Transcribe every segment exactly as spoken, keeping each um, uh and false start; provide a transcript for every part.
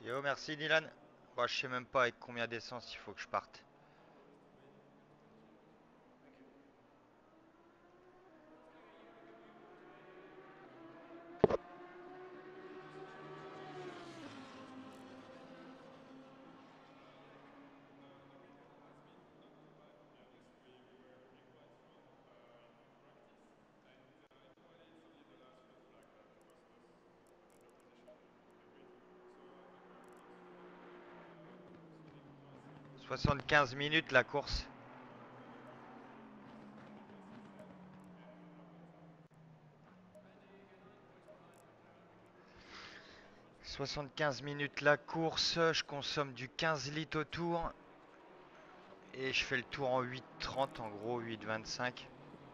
Yo, merci Dylan. Moi, je sais même pas avec combien d'essence il faut que je parte. soixante-quinze minutes la course. soixante-quinze minutes la course. Je consomme du quinze litres au tour. Et je fais le tour en huit trente, en gros huit vingt-cinq.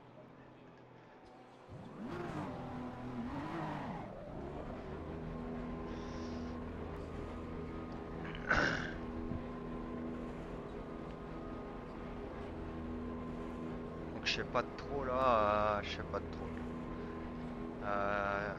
Donc je sais pas de trop là. euh, je sais pas de trop. Euh,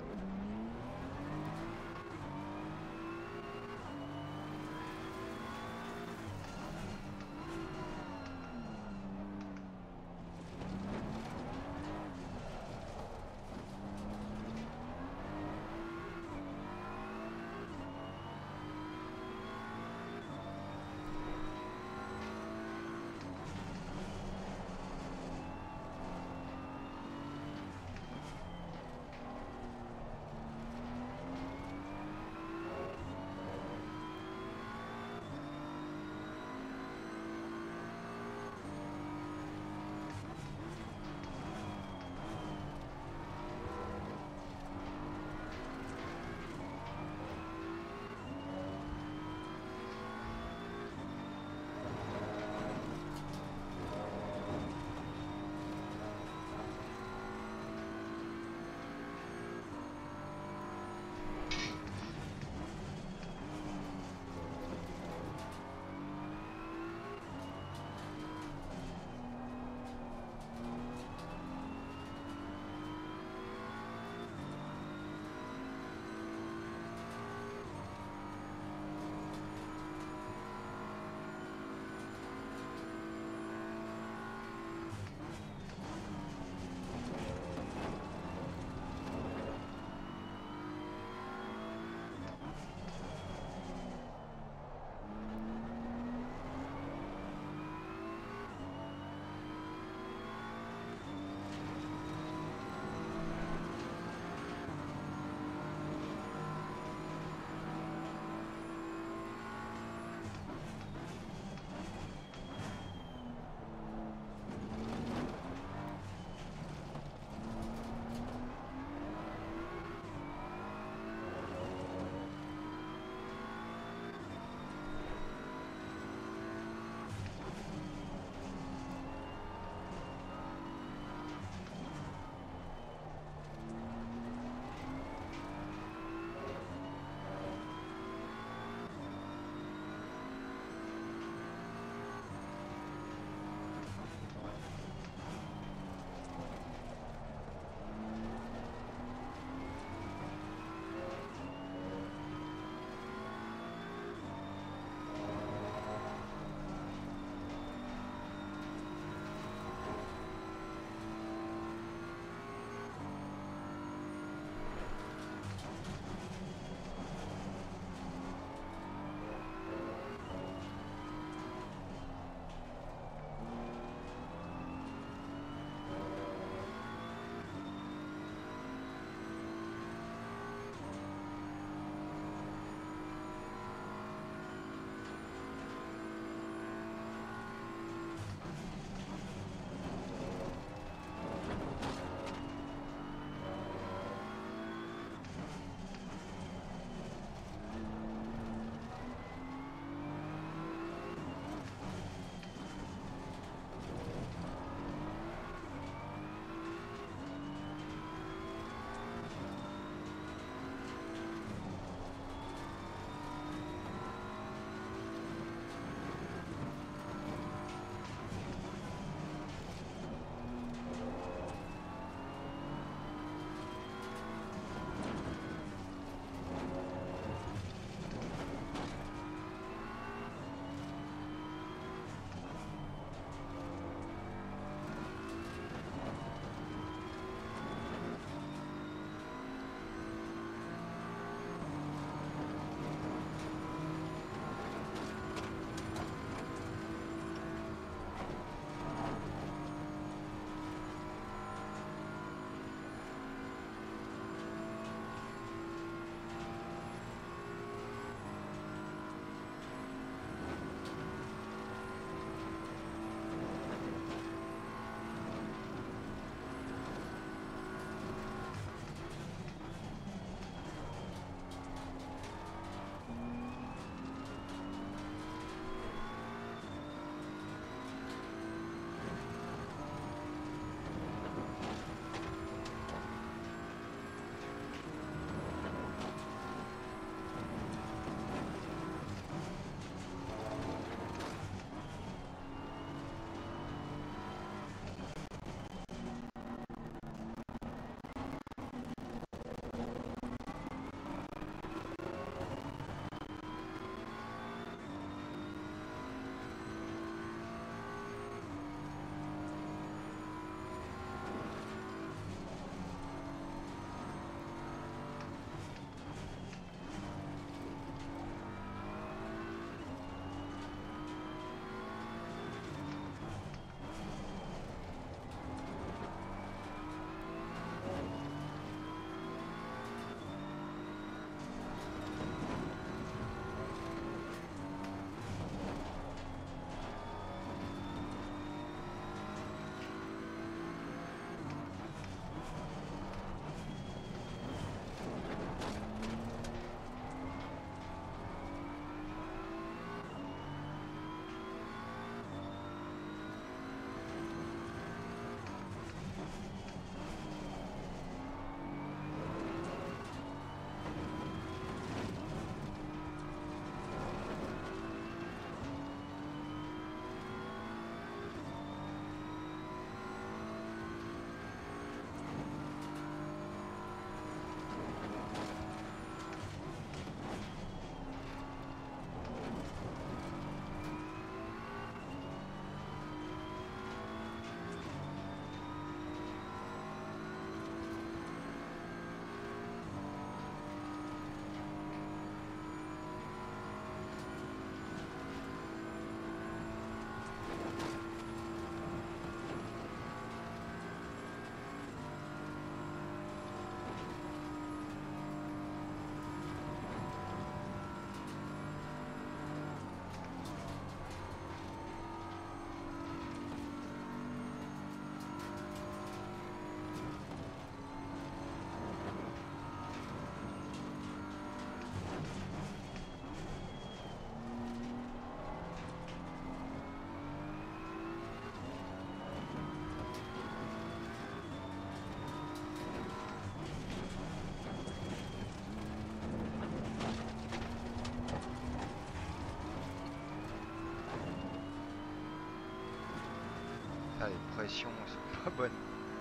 Ah, les pressions sont pas bonnes.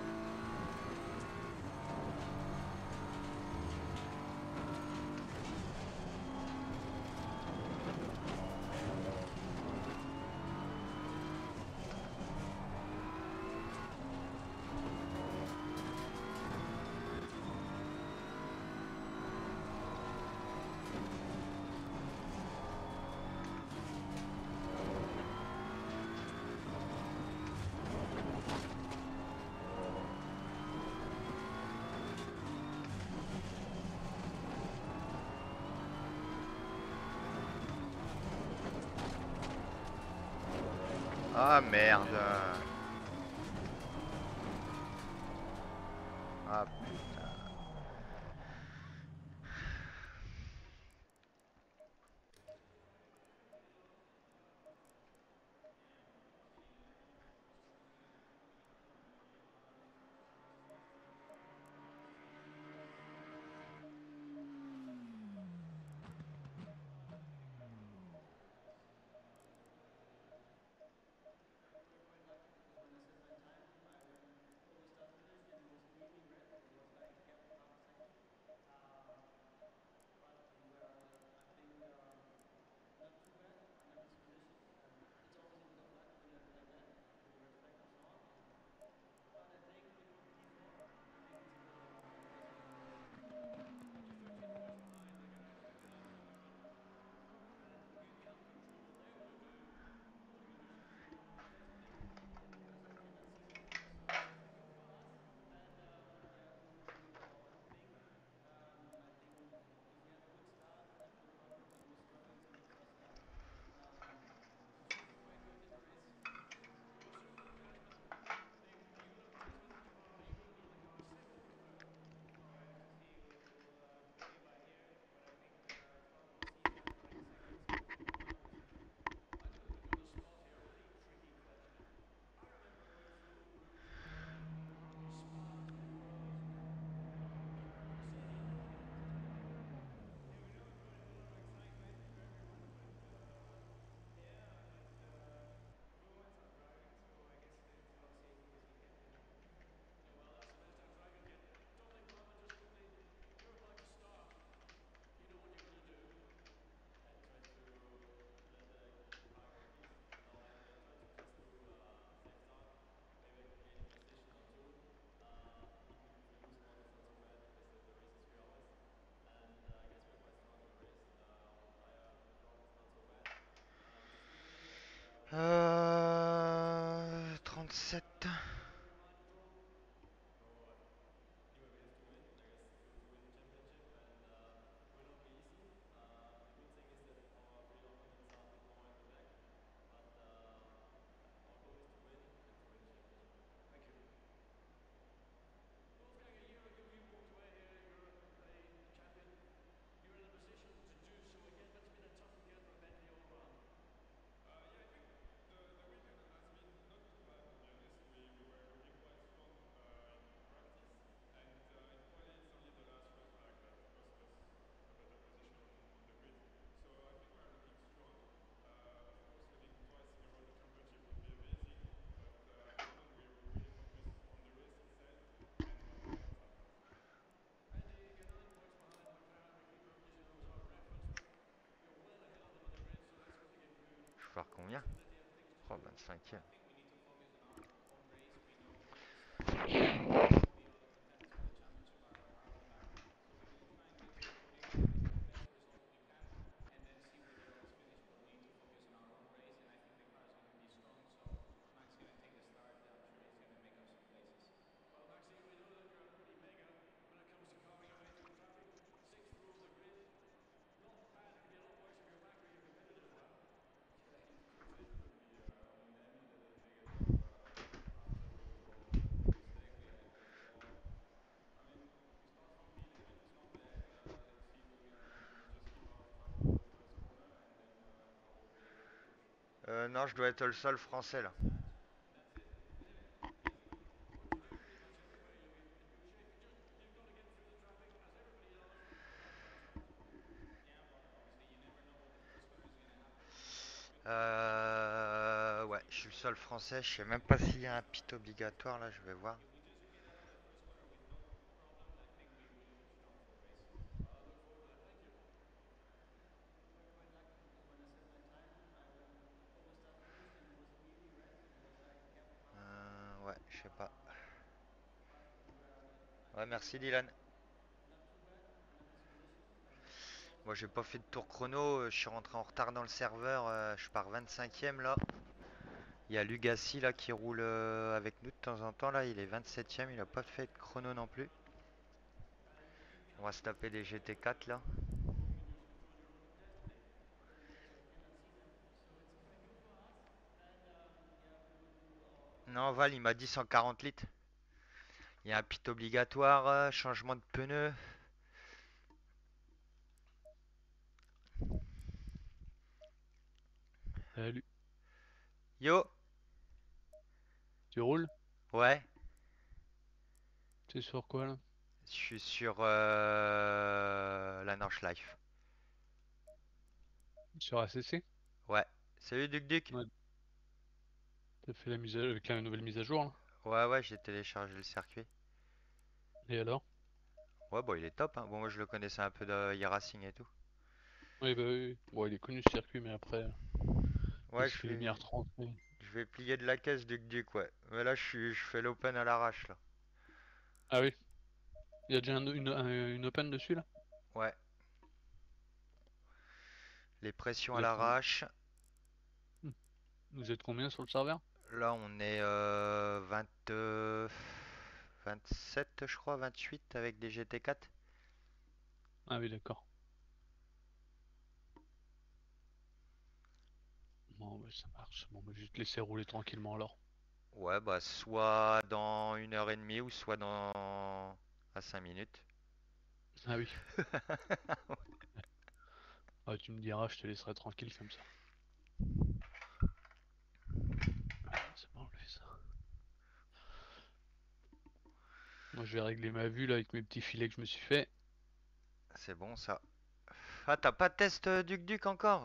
Ah merde. Ah putain. Euh... trente-sept. Je vais faire combien? Oh, vingt-cinq. Euh, non, je dois être le seul français là. Euh, ouais, je suis le sol français, je sais même pas s'il y a un pit obligatoire là, je vais voir. Euh, ouais, je sais pas. Ouais, merci Dylan. Moi j'ai pas fait de tour chrono, euh, je suis rentré en retard dans le serveur, euh, je pars vingt-cinquième là. Il y a Lugassi là qui roule euh, avec nous de temps en temps là, il est vingt-septième, il a pas fait de chrono non plus. On va se taper des G T quatre là. Non, Val il m'a dit cent quarante litres. Il y a un pit obligatoire, euh, changement de pneus. Salut. Yo, Tu roules? ouais, C'est sur quoi là? je suis sur euh, la Nordschleife. Sur A C C? Ouais, salut Duc Duc. Ouais, t'as fait la mise à... avec la nouvelle mise à jour là. Ouais, ouais, j'ai téléchargé le circuit. Et alors? Ouais, bon, il est top, hein. Bon, moi je le connaissais un peu de e-racing et tout. Oui, bah oui. Bon, il est connu ce circuit, mais après, Ouais, est-ce je qu'il est vais, bien trente? Mais... je vais plier de la caisse Duc Duc, ouais. Mais là, je suis, je fais l'open à l'arrache là. Ah oui, il y a déjà un- une, un- une open dessus là? Ouais, les pressions à Vous êtes combien? l'arrache. Hmm. Vous êtes combien sur le serveur? Là, on est euh, vingt, euh, vingt-sept, je crois, vingt-huit avec des G T quatre. Ah oui, d'accord. Bon, bah, ça marche. Bon, bah, je vais te laisser rouler tranquillement alors. Ouais, bah, soit dans une heure et demie ou soit dans à cinq minutes. Ah oui. Ah, tu me diras, je te laisserai tranquille comme ça. Ah, c'est bon, on fait ça. Moi, je vais régler ma vue là avec mes petits filets que je me suis fait. C'est bon ça. Ah, t'as pas de test euh, Duc Duc encore?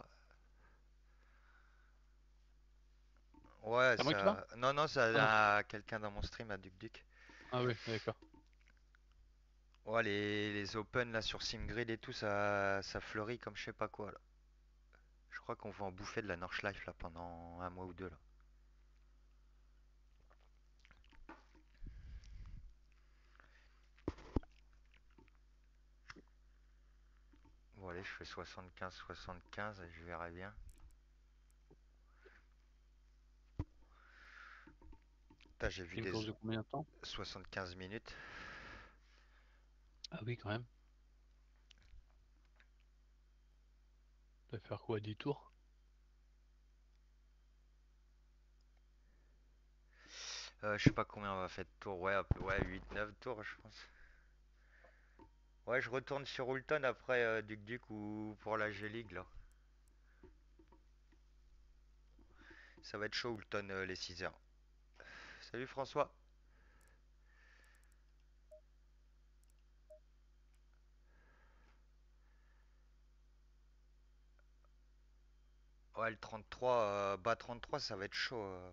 Ouais, C'est à moi qui parle? ça. Non, non, Ah non. ça a quelqu'un dans mon stream à Duc Duc. Ah oui, d'accord. Ouais, les, les open là sur SimGrid et tout, ça, ça fleurit comme je sais pas quoi là. Je crois qu'on va en bouffer de la Nordschleife là pendant un mois ou deux là. Bon, allez, je fais soixante-quinze soixante-quinze et je verrai bien. Putain, j'ai vu C'est une des course de combien de temps? soixante-quinze minutes. Ah oui, quand même. Ça va faire quoi, dix tours? Euh, je sais pas combien on va faire de tours. Ouais, un peu- ouais, huit neuf tours, je pense. Ouais, je retourne sur Hulton après euh, Duc Duc ou pour la G-League là. Ça va être chaud Hulton euh, les six heures. Salut François. Ouais, le trente-trois, euh, bas trente-trois, ça va être chaud. euh.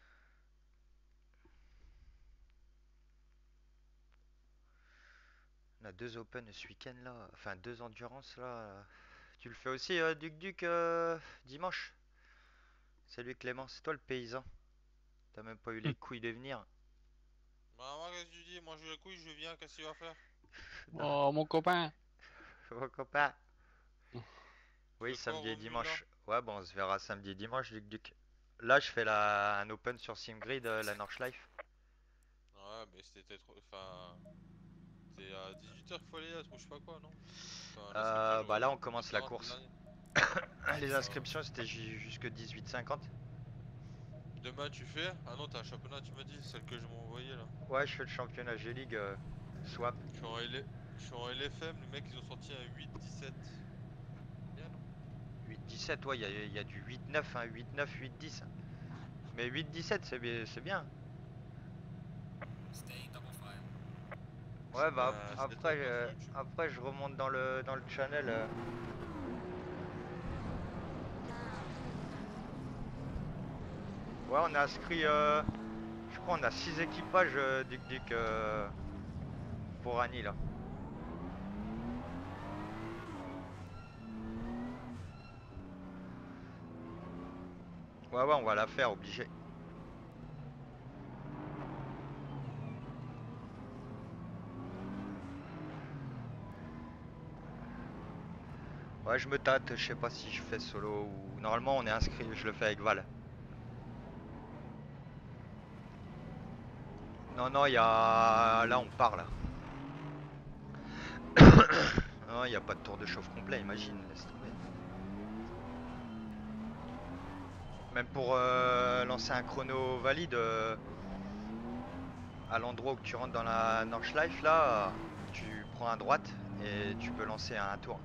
On a deux Open ce week-end là. Enfin, deux Endurance là. Tu le fais aussi, euh, Duc Duc, euh, dimanche? Salut Clément, c'est toi le paysan. T'as même pas eu Hum. les couilles de venir. Bah, moi, qu'est-ce que tu dis? Moi, je les couilles, je viens, qu'est-ce qu'il va faire? Non, Oh, mon copain! mon copain. Tu Oui, fais quoi, samedi et Romu, là? dimanche. Ouais, bon, on se verra samedi et dimanche, Duc Duc. Là, je fais la... un Open sur SimGrid, euh, la Nordschleife. Ouais, mais c'était trop. Enfin. C'est à dix-huit heures qu'il faut aller là, ou je sais pas quoi, non? Enfin, l'inscription, Euh, bah j'aurais là, on fait pour commence la huit heures quarante le course. dernier. Les Ah. inscriptions, c'était ju- jusque dix-huit cinquante. Demain, tu fais? Ah non, t'as un championnat, tu m'as dit, celle que je m'ai envoyée là. Ouais, je fais le championnat G-League euh, swap. Je suis en L... je suis en L F M, les mecs, ils ont sorti un huit dix-sept. Bien, non? huit dix-sept, ouais, il y a, y a du huit neuf, hein, huit neuf, huit dix. Mais huit dix-sept, c'est bien, c'est bien. Ouais, bah Bah, c'est après, top hein, euh, sur YouTube. après je remonte dans le, dans le channel. euh. Ouais, on a inscrit, euh, je crois on a six équipages euh, Duc Duc euh, pour Annie là. Ouais, ouais, on va la faire, obligé. Ouais, je me tâte, je sais pas si je fais solo ou... Normalement, on est inscrit, je le fais avec Val. Non, non, il y a... Là, on part, là. Non, il n'y a pas de tour de chauffe complet, imagine, laisse tomber. Même pour euh, lancer un chrono valide, euh, à l'endroit où tu rentres dans la Nordschleife, là, tu prends à droite et tu peux lancer un tour.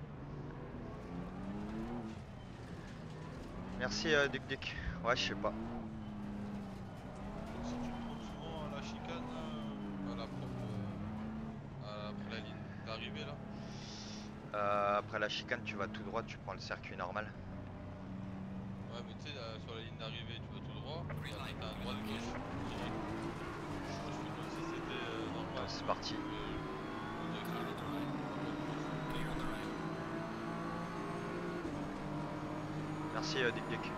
Merci, euh, Duc Duc. Ouais, je sais pas. Donc si tu te trouves souvent à la chicane, euh, à la propre, euh, à- après la ligne d'arrivée là. Euh, après la chicane, tu vas tout droit, tu prends le circuit normal. Ouais, mais tu sais, euh, sur la ligne d'arrivée, tu vas tout droit, et après t'as un droite-gauche direct. Moi je fais comme si c'était euh, normal, Attends, tu c'est vois. parti. Le, le directeur autoroute, à droite gauche. Merci, euh, Duc Duc.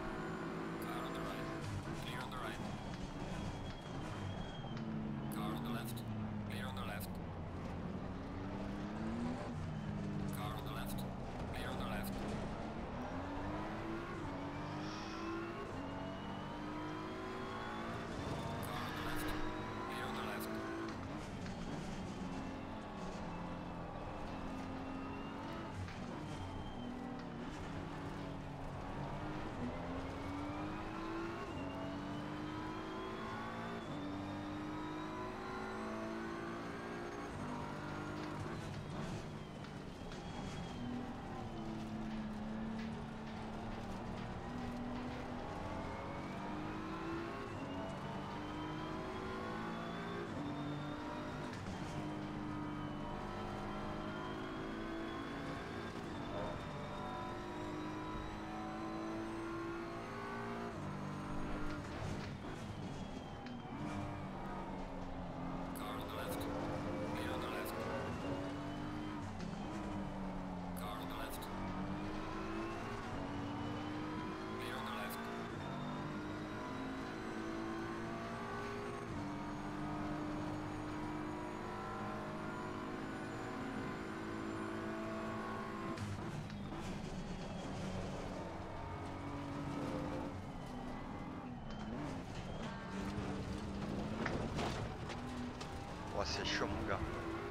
Oh, c'est chaud, mon gars.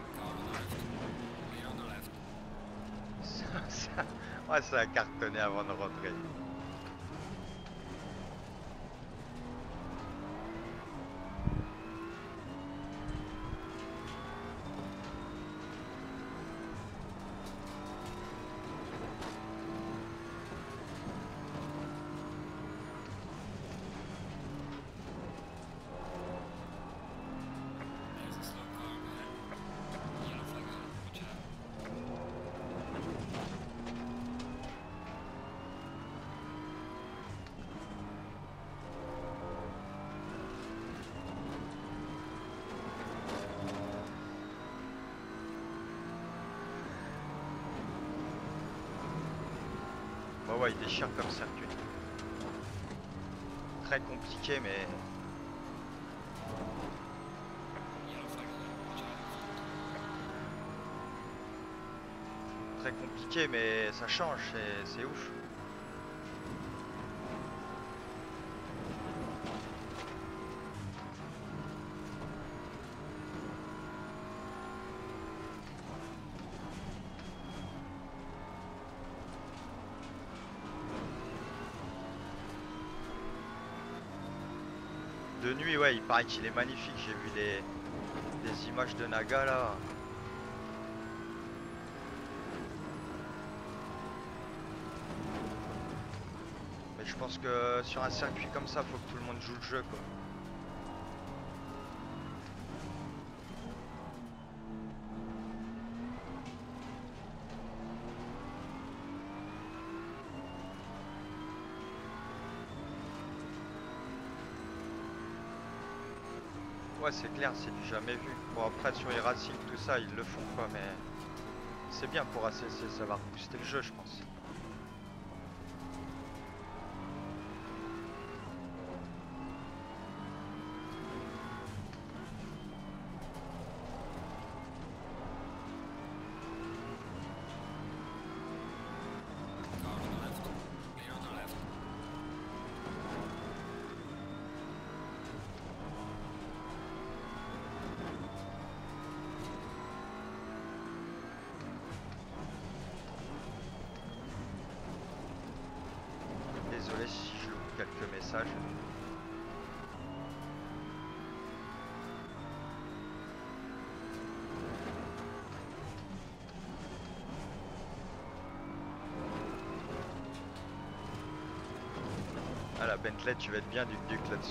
Ça, ça- Ouais, ça a cartonné avant de rentrer. Bah ouais, il déchire comme circuit. Très compliqué, mais... Très compliqué, mais ça change, c'est c'est ouf. De nuit, ouais, il paraît qu'il est magnifique. J'ai vu des, des images de Naga là. Mais je pense que sur un circuit comme ça, faut que tout le monde joue le jeu, quoi. Ouais, c'est clair, c'est du jamais vu. Bon, après, sur les racing, tout ça, ils le font quoi, mais c'est bien pour A C C, ça va booster le jeu, je pense. Désolé si je loupe quelques messages. Ah, la Bentley, tu vas être bien duc duc là-dessus.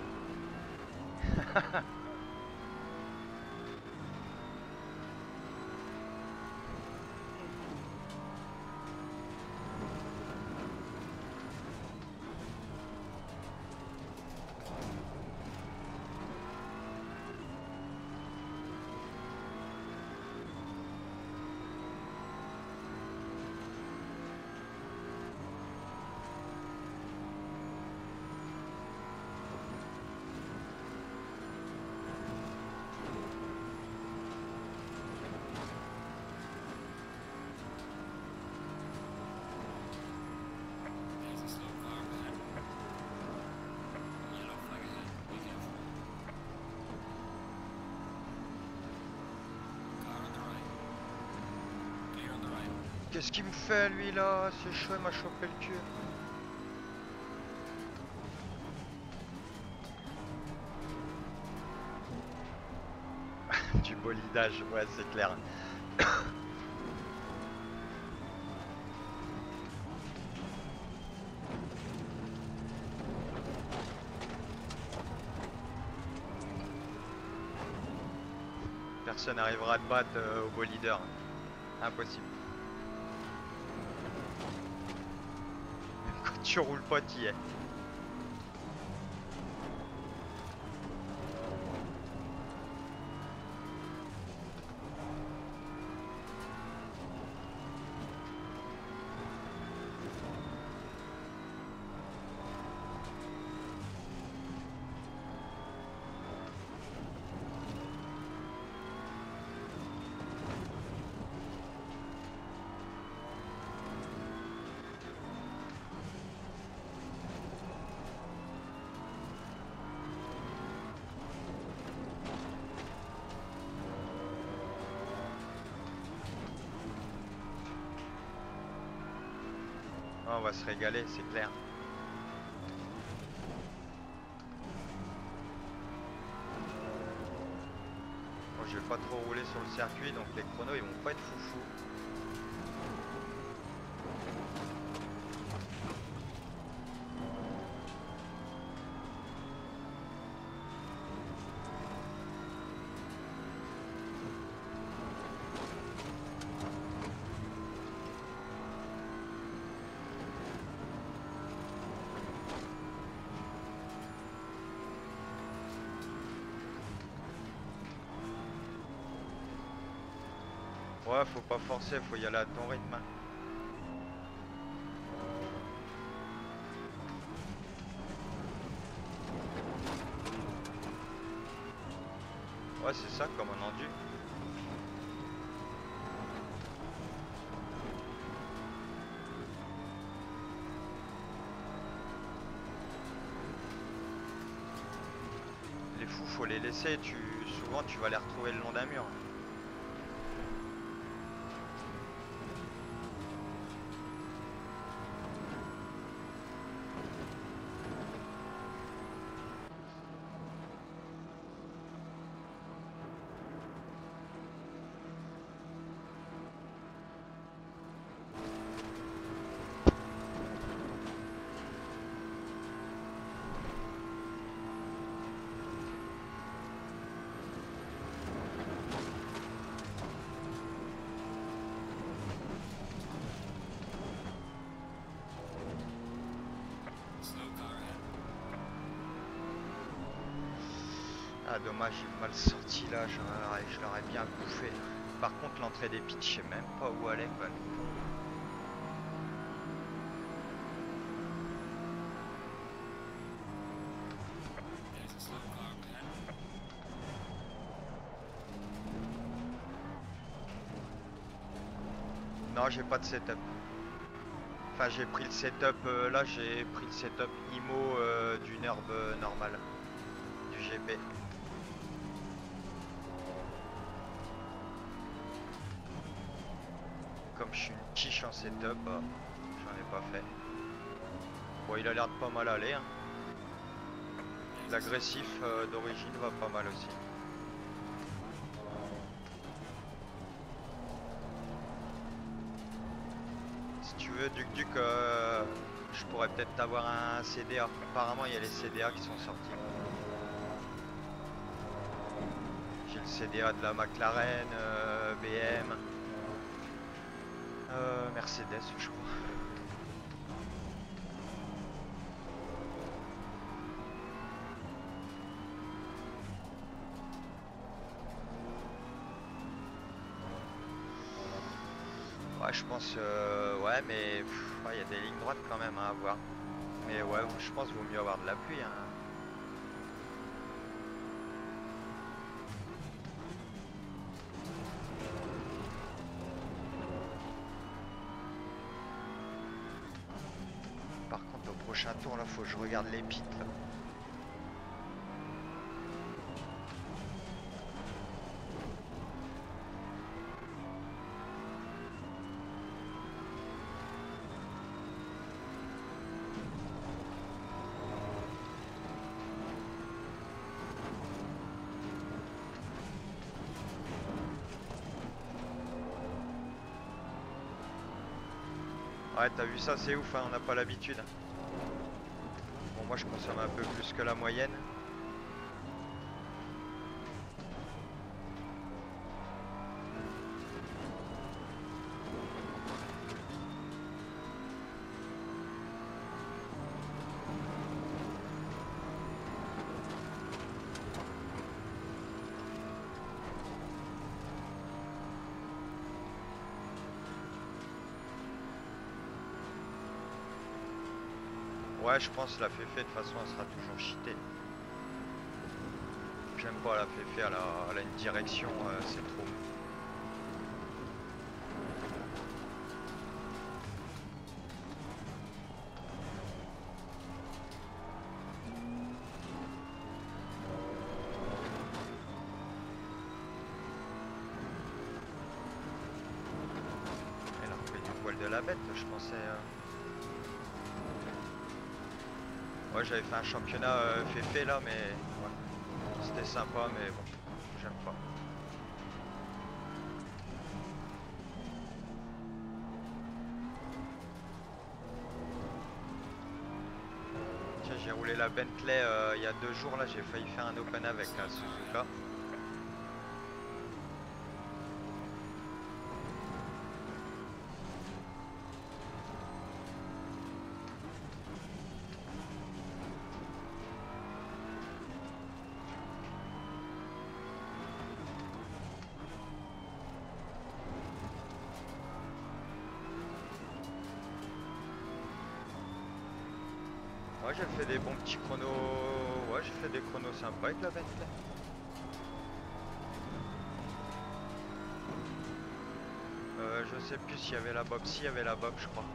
Qu'est-ce qu'il me fait lui là? C'est chaud, il m'a chopé le cul. Du bolidage, ouais, c'est clair. Personne n'arrivera à te battre euh, au bolideur. Impossible. Même quand tu roules pas, t'y es. Oh, on va se régaler, c'est clair. Bon, je vais pas trop rouler sur le circuit, donc les chronos ils vont pas être foufou. Ouais, faut pas forcer, faut y aller à ton rythme. Ouais, c'est ça, comme un endu. Les fous, faut les laisser, tu... souvent tu vas les retrouver le long d'un mur. Ah dommage, j'ai mal sorti là, je l'aurais je l'aurais bien bouffé. Par contre l'entrée des pits, je sais même pas où aller quoi. Non, j'ai pas de setup. Enfin, j'ai pris le setup, euh, là j'ai pris le setup I M O euh, d'une herbe euh, normale, du G P. Comme je suis une quiche en setup, bah, j'en ai pas fait. Bon, il a l'air de pas mal aller. Hein. L'agressif euh, d'origine va pas mal aussi. Si tu veux, Duc Duc, euh, je pourrais peut-être avoir un C D A. Apparemment, il y a les C D A qui sont sortis. J'ai le C D A de la McLaren, euh, B M, euh, Mercedes, je crois. Ouais, je pense, euh, ouais, mais il y a des lignes droites quand même à avoir. Mais ouais, je pense qu'il vaut mieux avoir de la pluie. Hein. Par contre, au prochain tour, là, faut que je regarde les pits. Là. Ouais, t'as vu ça, c'est ouf, hein, on n'a pas l'habitude. Bon, moi je consomme un peu plus que la moyenne. Ouais, je pense la féfé de toute façon elle sera toujours cheatée. J'aime pas la féfé, elle a, elle a une direction, euh, c'est trop. Elle a repris du poil de la bête, je pensais. Euh... Ouais, j'avais fait un championnat euh, féfé là, mais ouais, c'était sympa, mais bon, j'aime pas. Tiens, j'ai roulé la Bentley euh, il y a deux jours là, j'ai failli faire un open avec la Suzuka. Ouais, j'ai fait des bons petits chronos. Ouais, j'ai fait des chronos sympas avec la Bentley. Euh, je sais plus s'il y avait la Bob. Si, il y avait la Bob, je crois.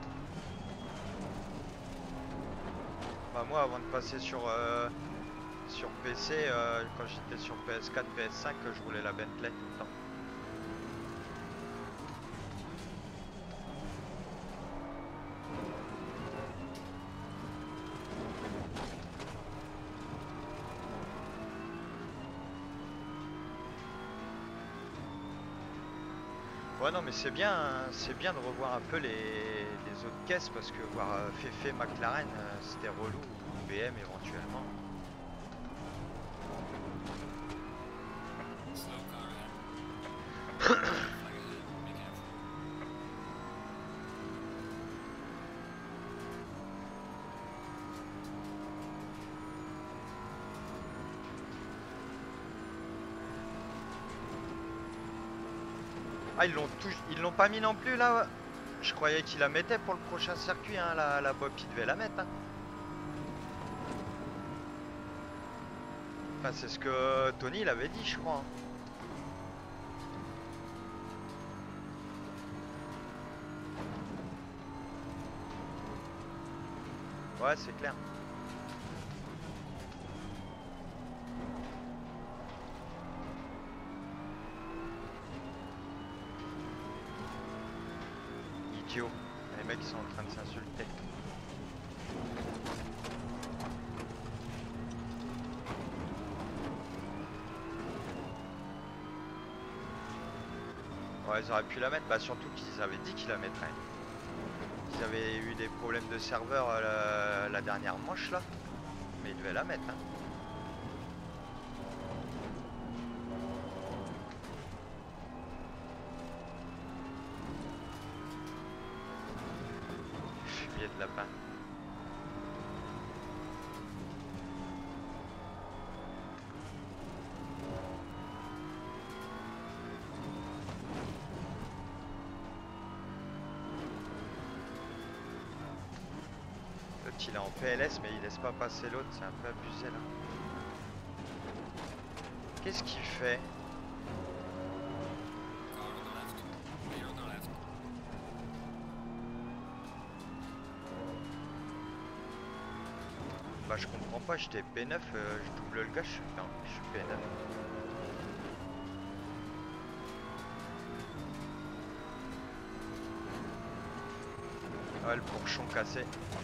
Bah, moi, avant de passer sur, euh, sur P C, euh, quand j'étais sur P S quatre, P S cinq, je roulais la Bentley tout le temps. Ouais, non mais c'est bien, hein, c'est bien de revoir un peu les, les autres caisses parce que voir euh, Féfé, McLaren, euh, c'était relou, ou B M éventuellement. Ah, ils l'ont tous... ils l'ont pas mis non plus là. Je croyais qu'il la mettait pour le prochain circuit, hein, la, la Bob, il devait la mettre. Hein. Enfin, c'est ce que Tony il avait dit, je crois. Ouais, c'est clair. Idiot. Les mecs ils sont en train de s'insulter. Ouais, ils auraient pu la mettre, bah surtout qu'ils avaient dit qu'ils la mettraient. Ils avaient eu des problèmes de serveur euh, la, la dernière manche là, mais ils devaient la mettre. Hein. Fumier de lapin. Il est en P L S mais il laisse pas passer l'autre, c'est un peu abusé là. Qu'est-ce qu'il fait? Bah je comprends pas, j'étais P neuf, euh, je double le gars, je suis... Non, je suis P neuf. Ah, le pourchon cassé.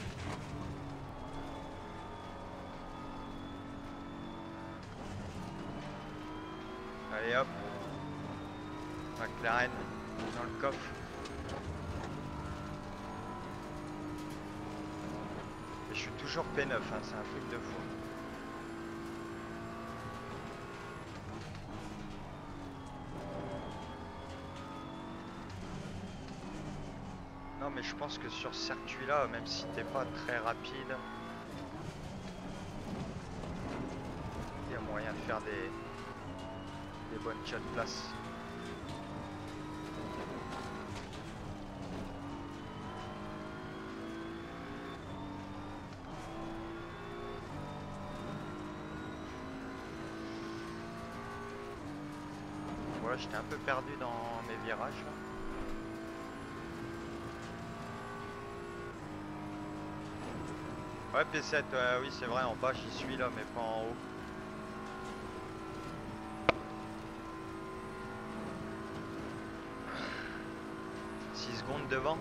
Allez hop, McLaren dans le coffre. Et je suis toujours P neuf, hein, c'est un truc de fou. Non mais je pense que sur ce circuit là, même si t'es pas très rapide, il y a moyen de faire des... des bonnes chats de place. Voilà, j'étais un peu perdu dans mes virages là. Ouais, P sept, euh, oui c'est vrai, en bas j'y suis là, mais pas en haut. six secondes devant.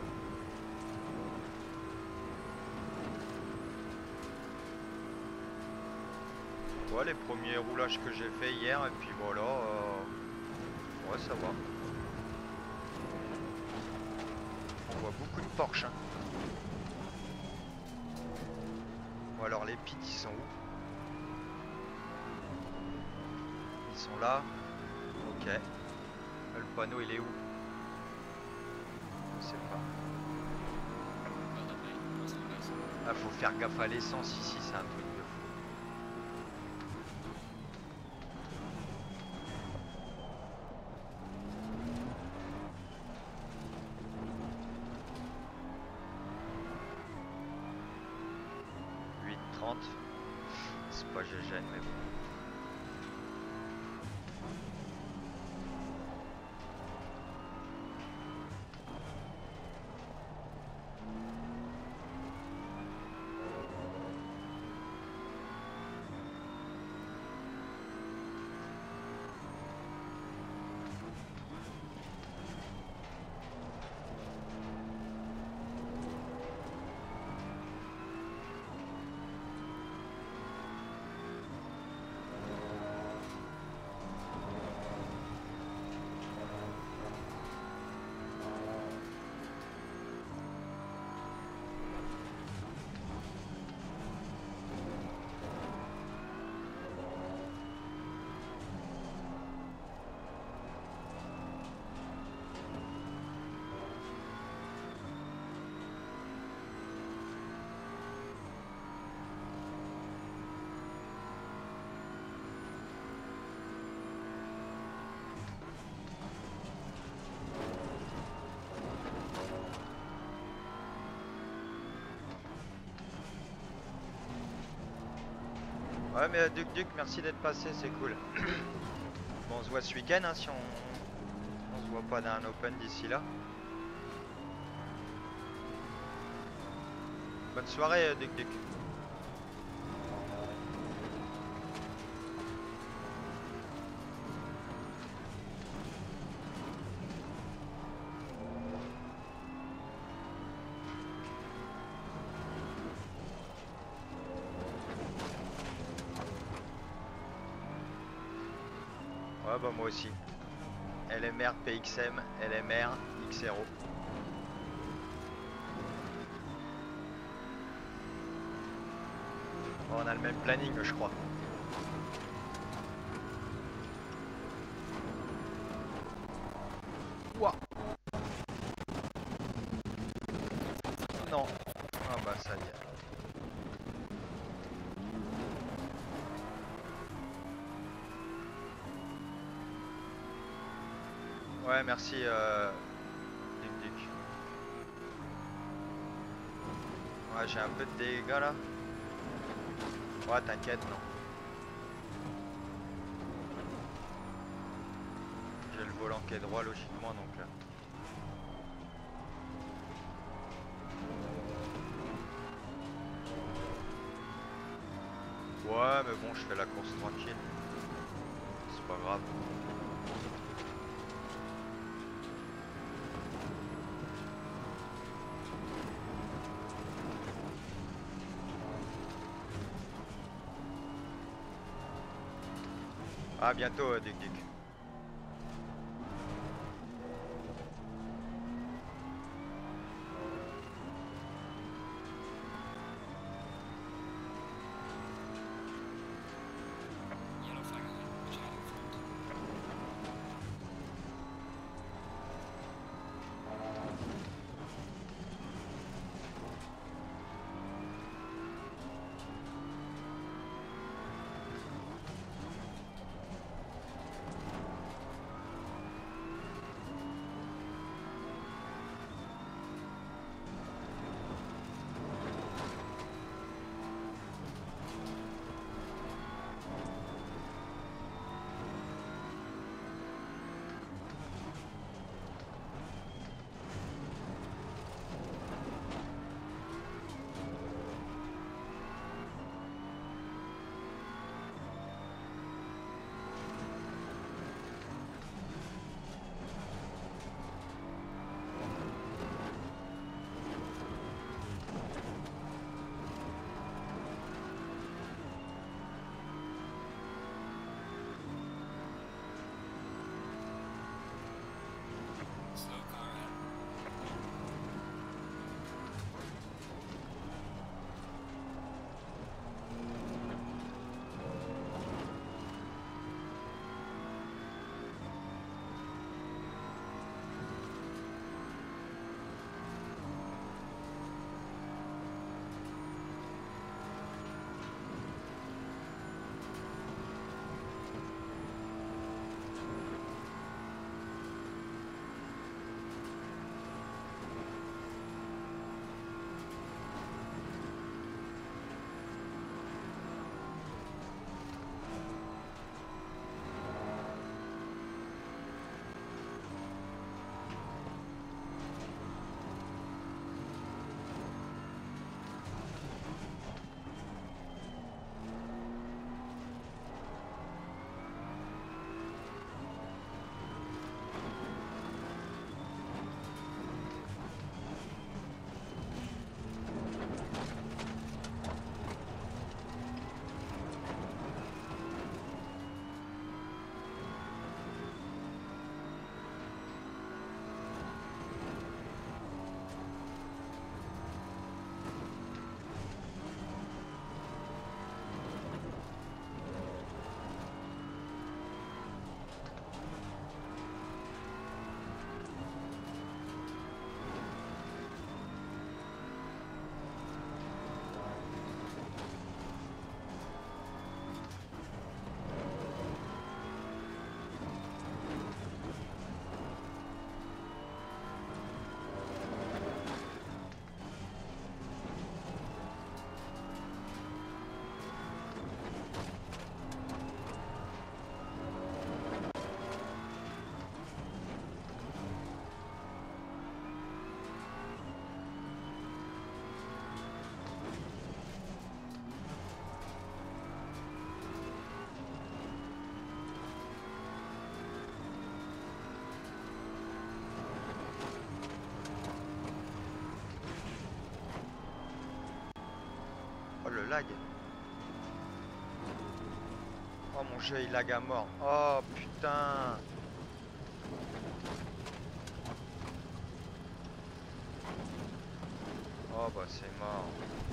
Ouais, les premiers roulages que j'ai fait hier, et puis voilà, euh... ouais ça va. On voit beaucoup de Porsche. Hein. Ou alors les pits ils sont où? Ils sont là. Ok. Le panneau il est où? Je sais pas. Ah, faut faire gaffe à l'essence ici, c'est un truc de fou. huit trente. C'est pas GG mais bon. Ouais, mais euh, Duc Duc, merci d'être passé, c'est cool. Bon, on se voit ce week-end hein, si on... on se voit pas dans un open d'ici là. Bonne soirée, euh, Duc Duc. Ouais, bah moi aussi. L M R, P X M, L M R, X R O. Bon, on a le même planning, je crois. Ouah. Non. Ah bah ça y est. Ouais, merci, euh, Duc Duc. Ouais, j'ai un peu de dégâts là. Ouais, t'inquiète, non. J'ai le volant qui est droit logiquement, donc là. Ouais, mais bon, je fais la course tranquille. C'est pas grave. À bientôt, euh, Duc Duc. le lag. Oh mon jeu il lag à mort. Oh putain. Oh bah c'est mort.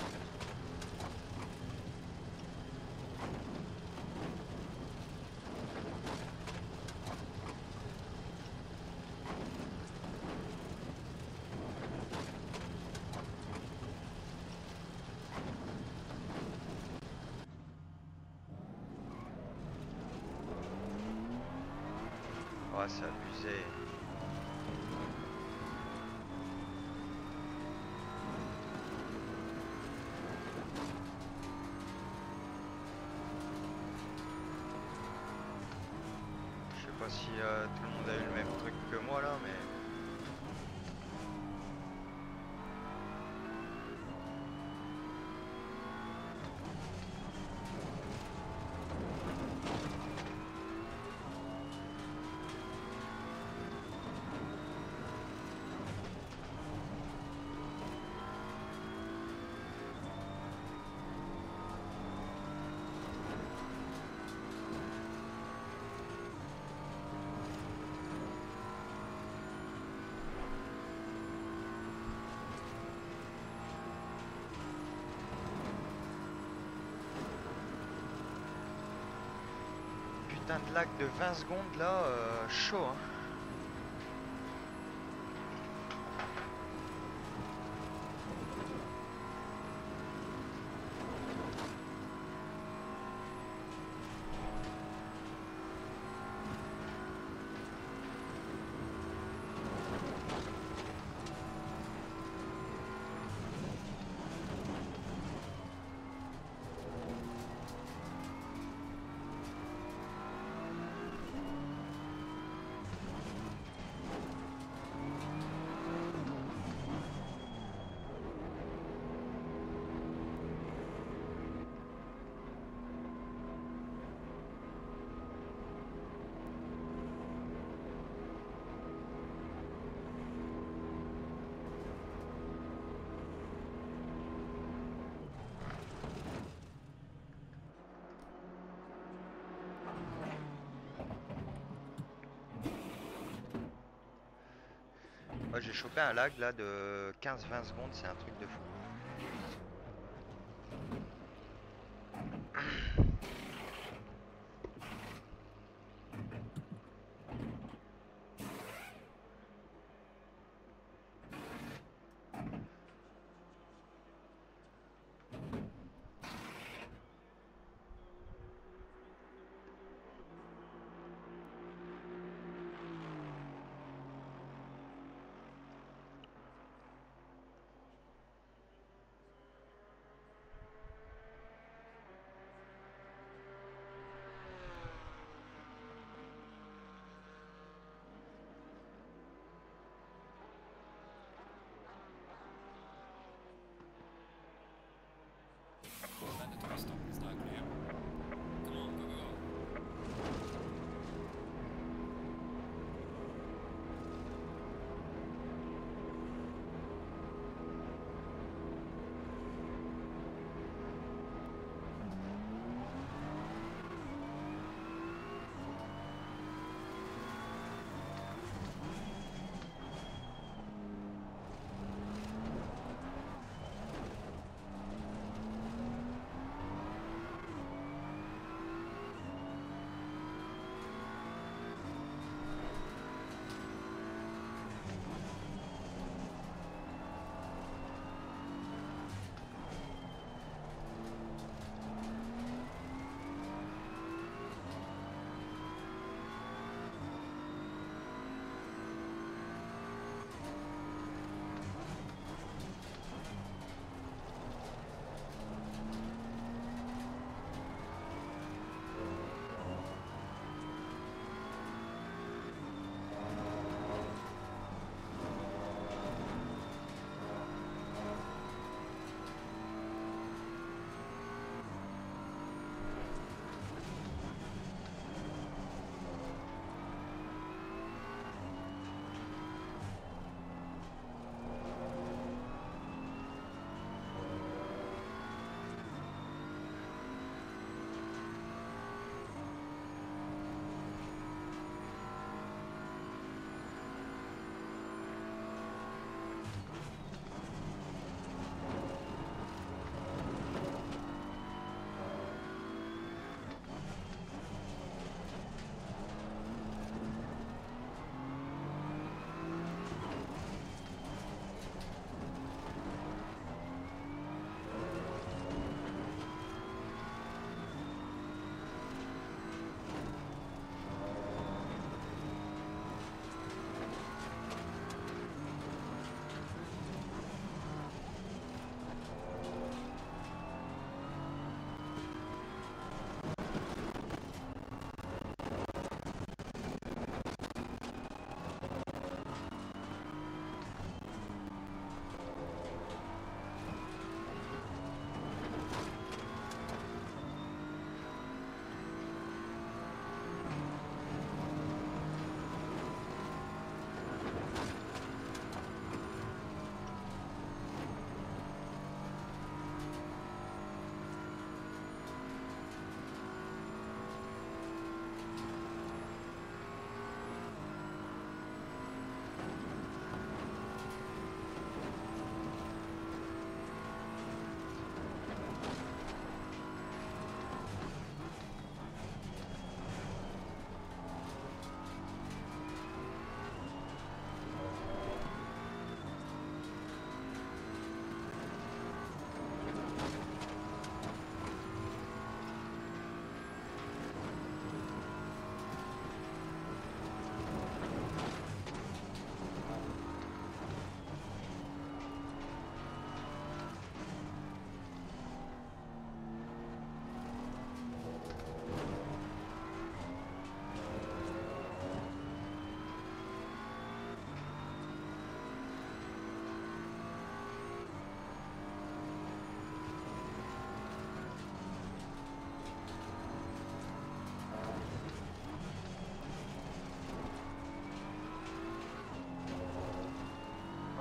Oh c'est abusé. Je sais pas si euh, tout le monde a eu le même truc que moi là, mais... Putain de lag de vingt secondes là, euh, chaud hein. Moi j'ai chopé un lag là de quinze vingt secondes, c'est un truc de fou.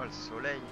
Oh le soleil.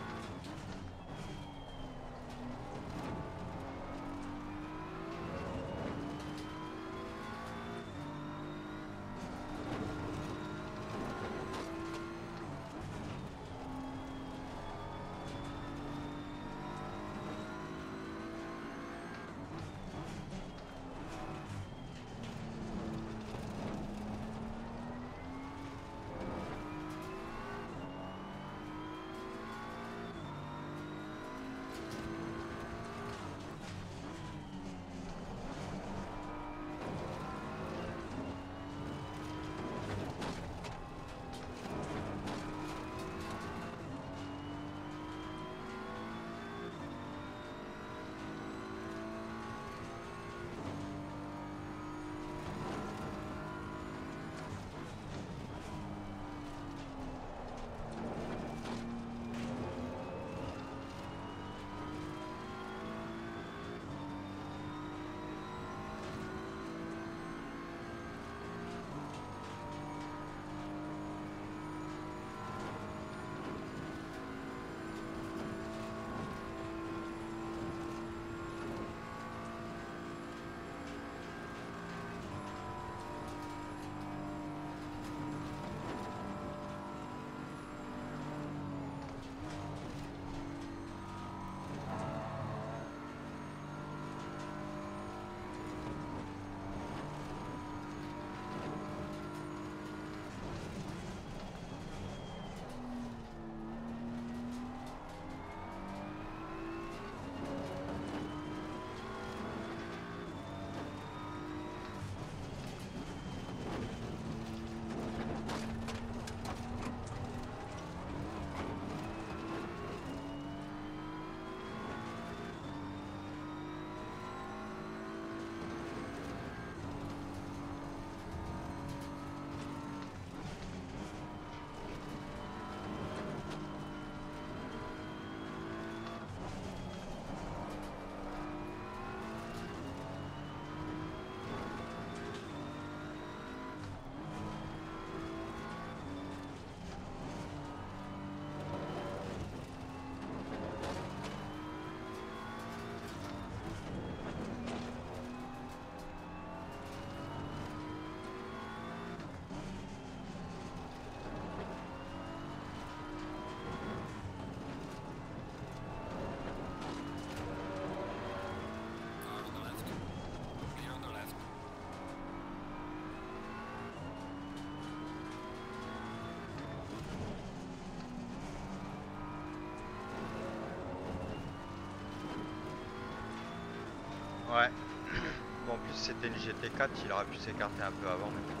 Ouais. Bon, en plus c'était une G T quatre, il aurait pu s'écarter un peu avant, mais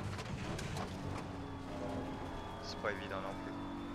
c'est pas évident non plus.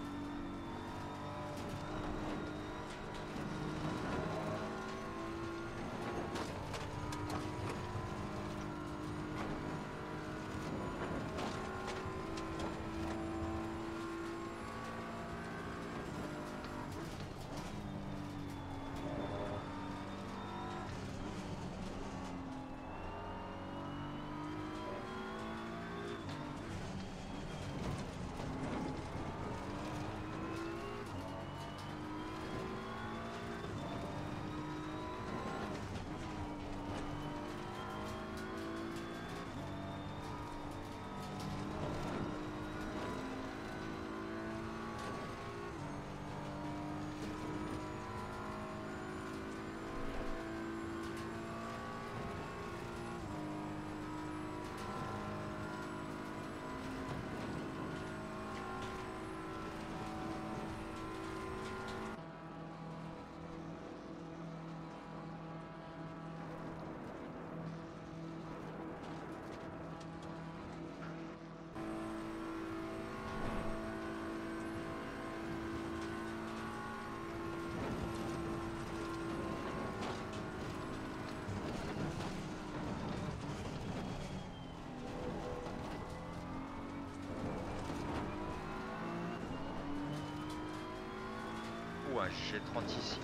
Ou un G trente ici.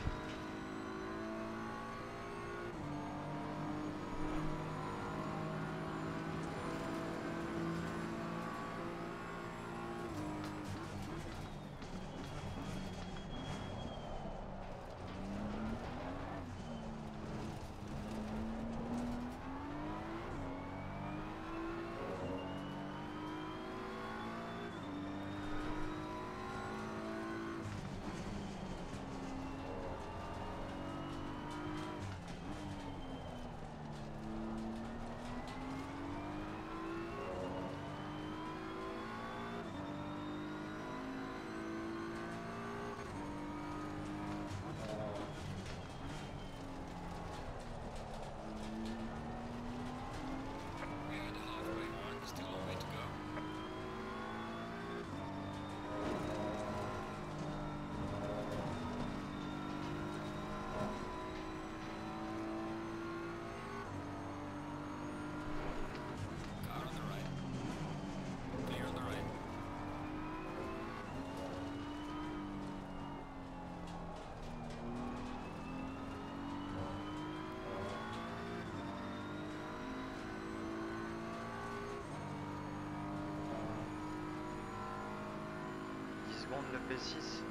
monde le P six.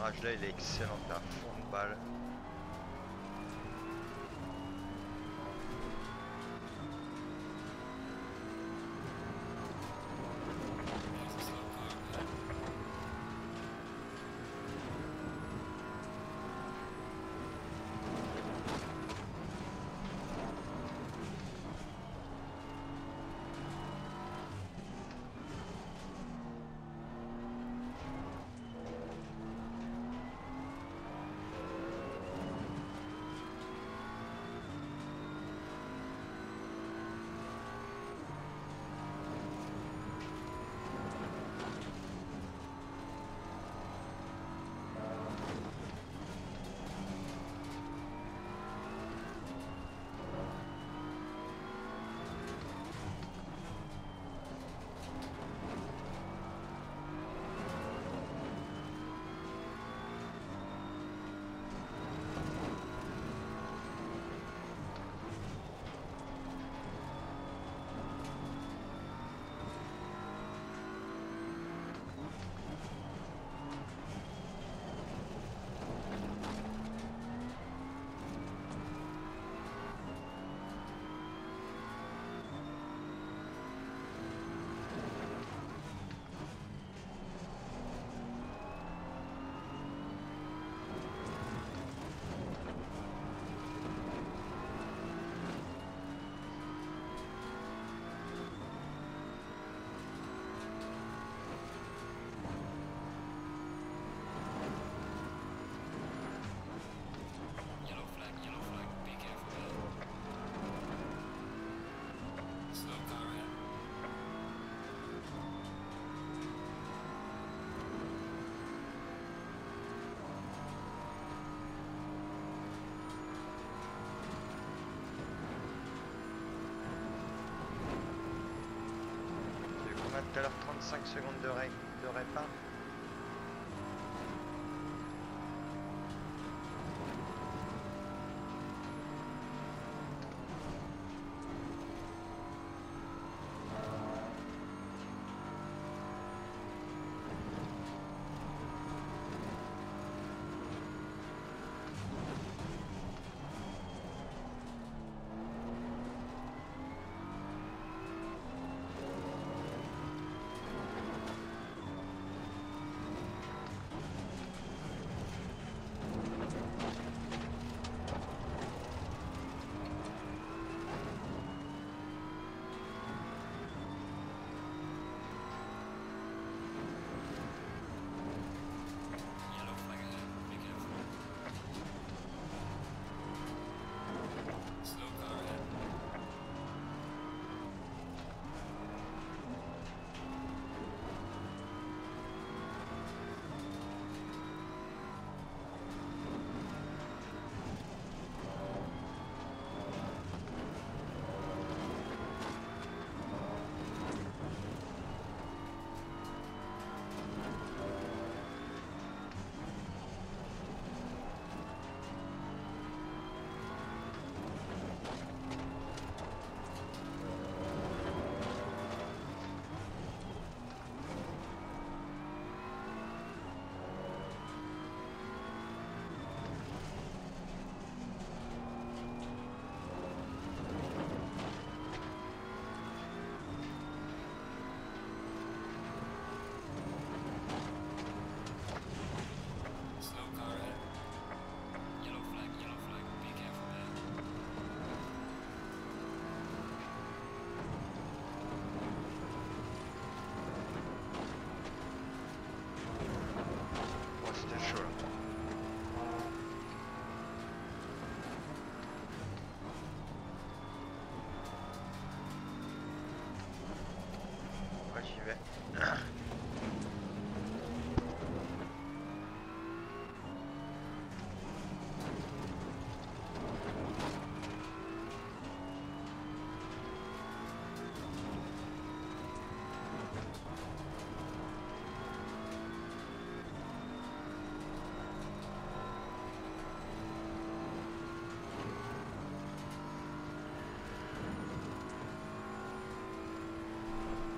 virage là il est excellent, t'as un fond de balle. Tout à l'heure trente-cinq secondes de, ré de répa.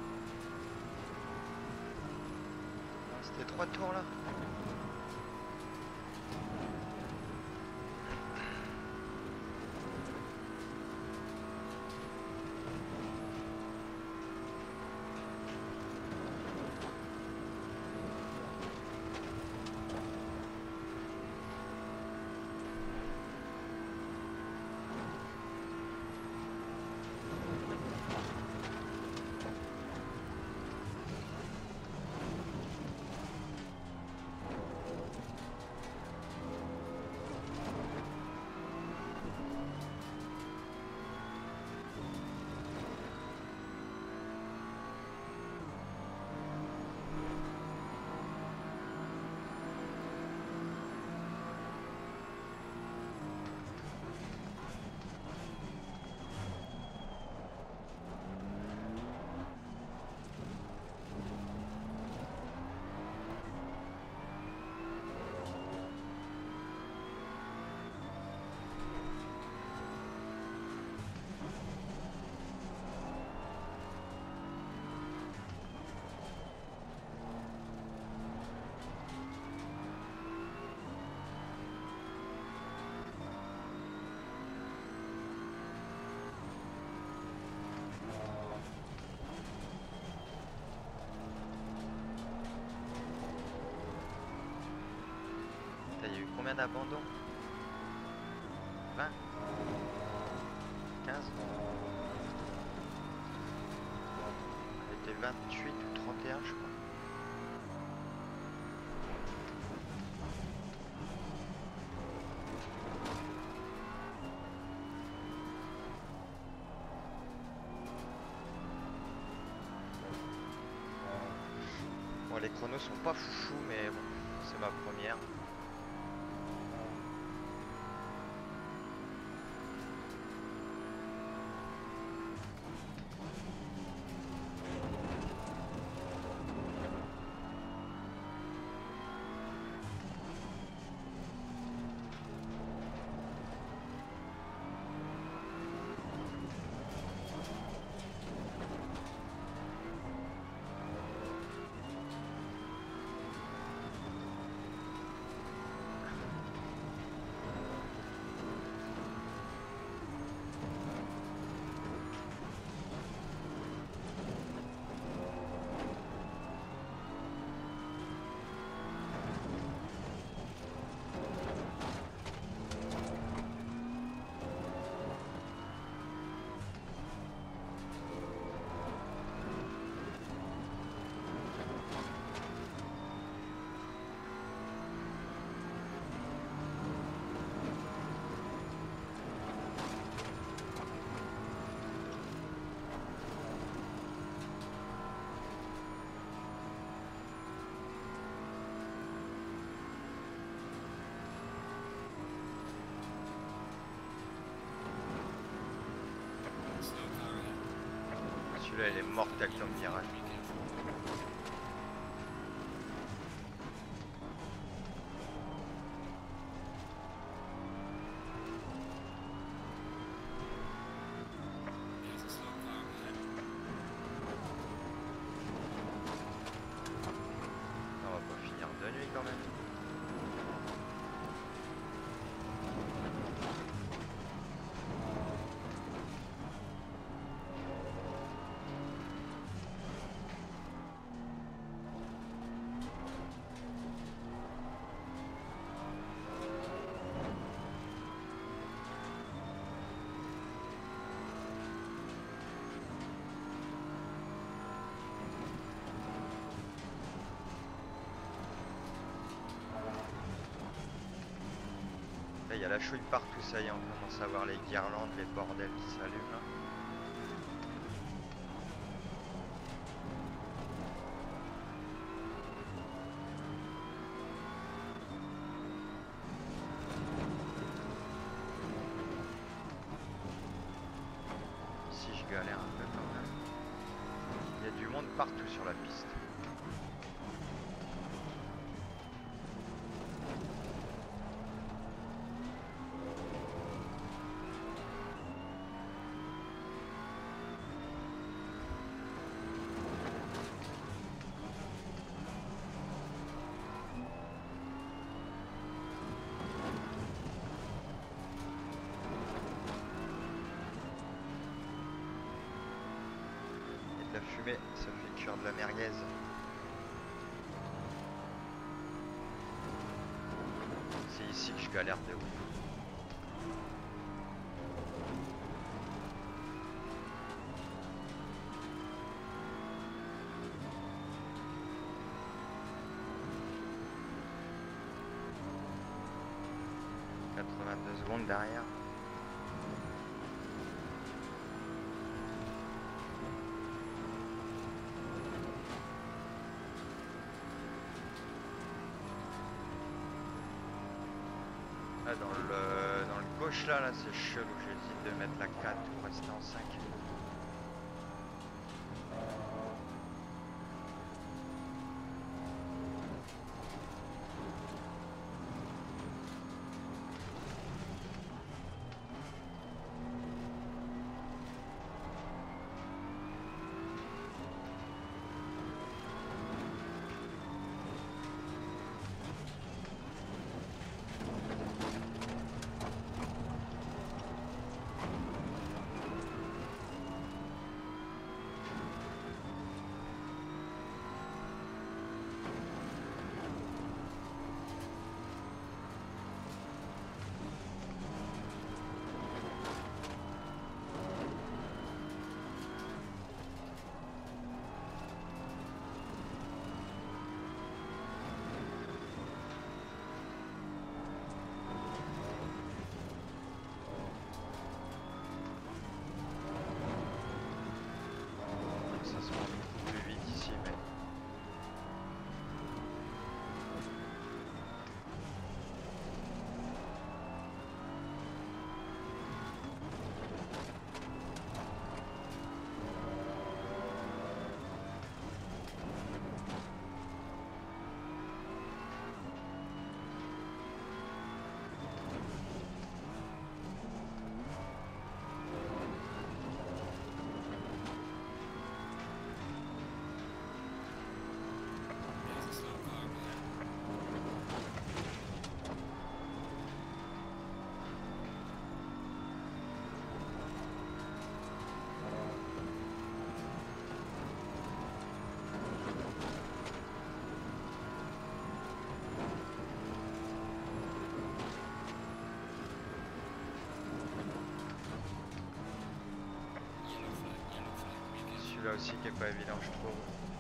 C'était trois tours là. combien d'abandons? vingt? quinze? Elle était vingt-huit ou trente et un, je crois. Bon, les chronos sont pas foufou, mais bon, c'est ma première. Celui-là, il est mortel comme virage. On va pas finir de nuit quand même. Là, il y a la chouille partout, ça y est, on commence à voir les guirlandes, les bordels qui s'allument là. Ici, je galère un peu quand même. Il y a du monde partout sur la piste. La fumée, ça fait cuire de la merguez. C'est ici que je galère de ouf. quatre-vingt-deux secondes derrière. Ah, dans le dans le gauche là, là c'est chelou, j'hésite de mettre la quatre pour rester en cinq. celui-là aussi qui est pas évident, je trouve.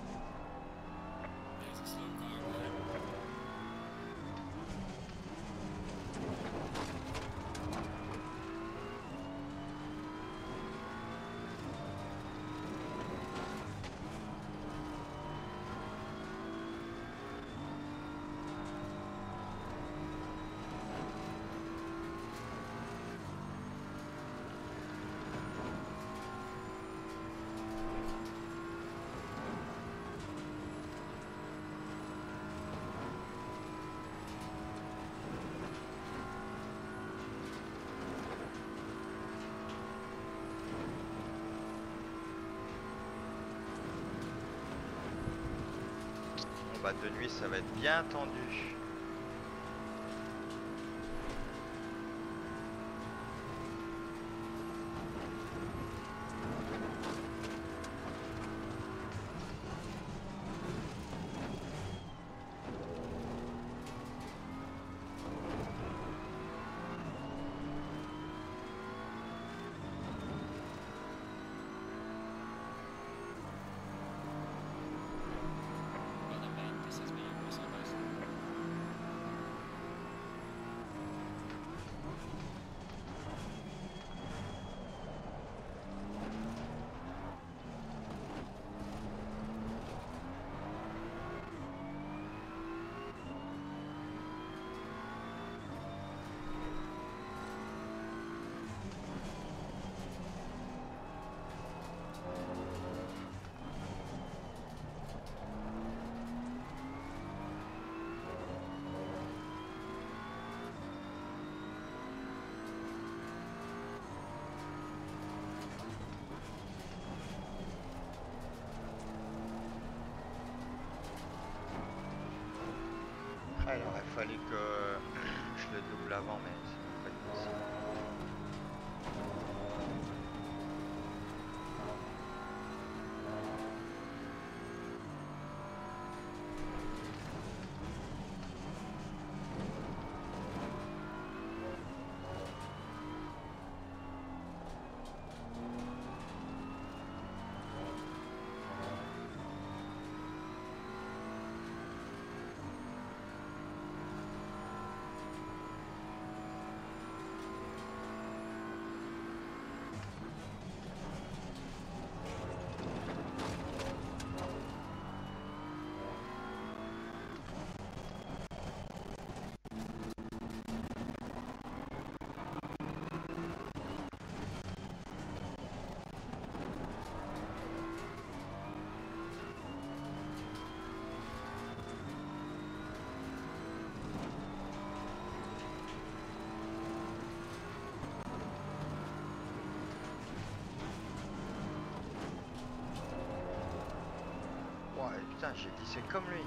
Bah de nuit ça va être bien tendu. Ah, il aurait fallu que je le double avant, mais ça va pas être possible. Ouais, putain, j'ai dit c'est comme lui.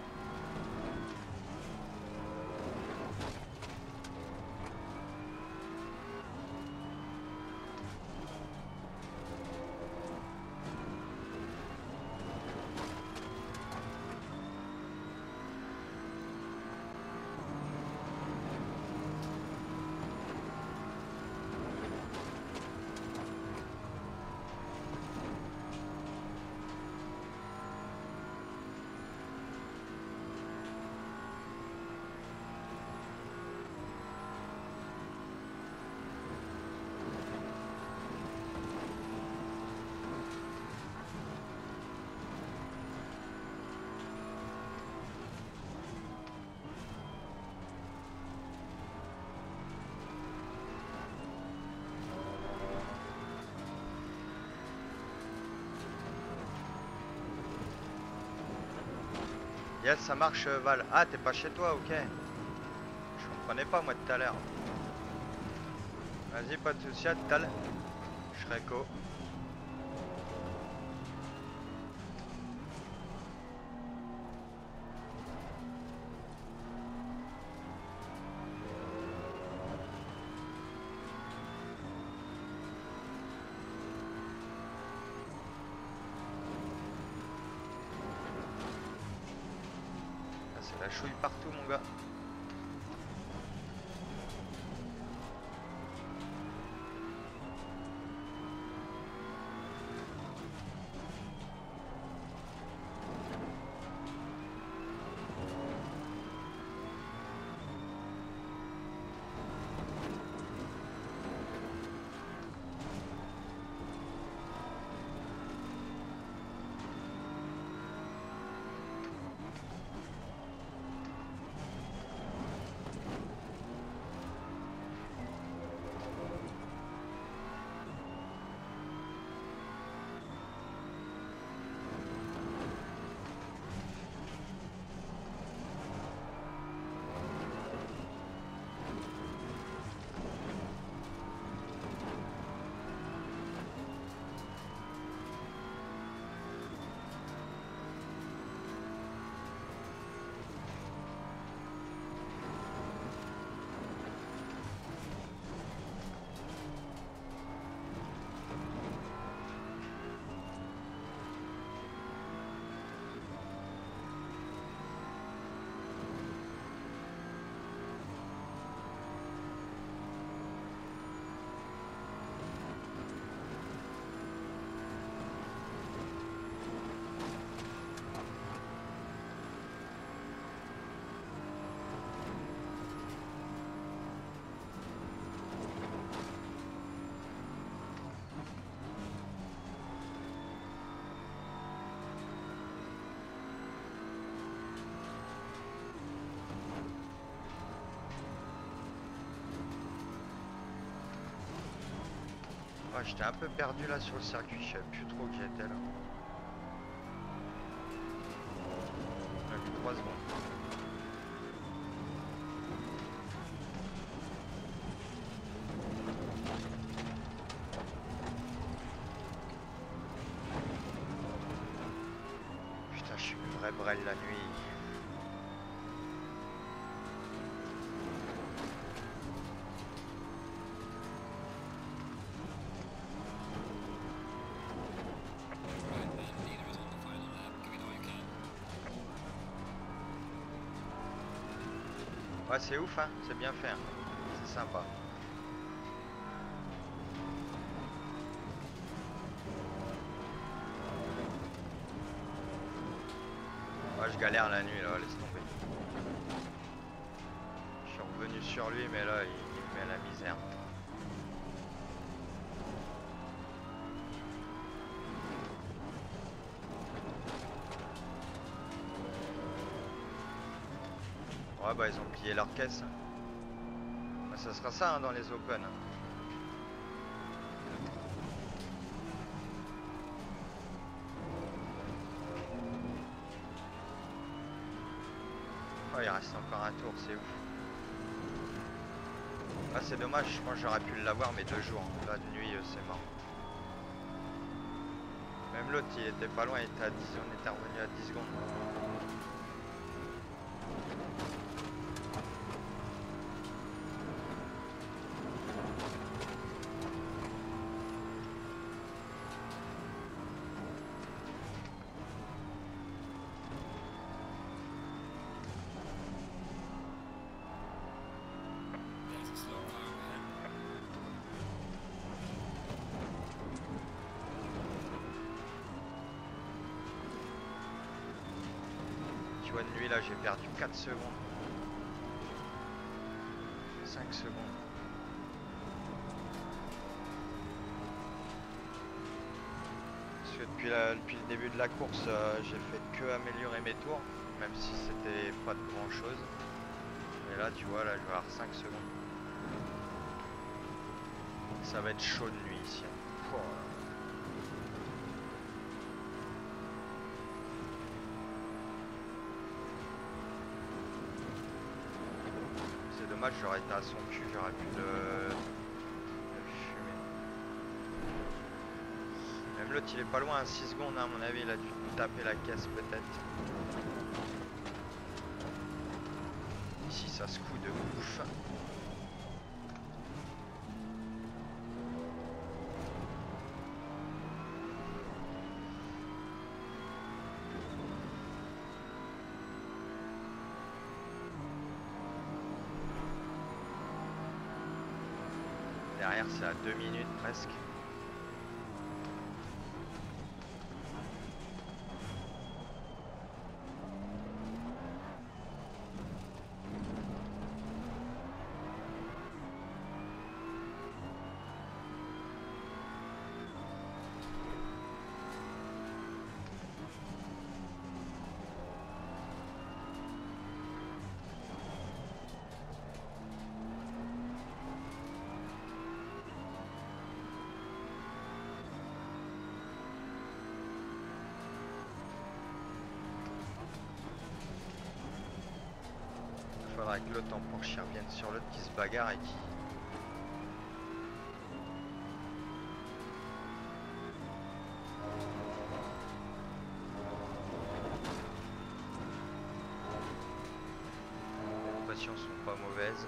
Yes, ça marche, Val. Ah, t'es pas chez toi, ok. Je comprenais pas, moi, tout à l'heure. Vas-y, pas de soucis, à tout à l'heure. Je serai co. Ah, c'est la chouille partout, mon gars. moi j'étais un peu perdu là sur le circuit, je savais plus trop où j'étais là. J'ai mis trois secondes. Putain, je suis une vraie brêle la nuit. Ouais, c'est ouf, hein, c'est bien fait, hein. C'est sympa. Ouais, je galère la nuit là, laisse tomber. Je suis revenu sur lui, mais là, il, il me met la misère. Ouais, bah ils ont pillé leur caisse. Bah, ça sera ça hein, dans les open. Oh, il reste encore un tour, c'est ouf. Ah, c'est dommage, je pense que j'aurais pu l'avoir, mais deux jours. Là, de nuit, euh, c'est mort. Même l'autre, il était pas loin, il était à dix, on était revenu à dix secondes. Tu vois, de nuit, là, j'ai perdu quatre secondes. cinq secondes. Parce que depuis, la- depuis le début de la course, euh, j'ai fait que améliorer mes tours, même si c'était pas de grand chose. Mais là, tu vois, là, je vais avoir cinq secondes. Ça va être chaud de nuit ici. Oh, c'est dommage, j'aurais été à son cul, j'aurais pu le, le fumer. Même l'autre, il est pas loin, à six secondes, hein, à mon avis, il a dû taper la caisse peut-être. Ici, ça se coud de ouf. Derrière, c'est à deux minutes presque. Faudra que l'autre en Porsche revienne sur l'autre qui se bagarre et qui... Les rotations sont pas mauvaises.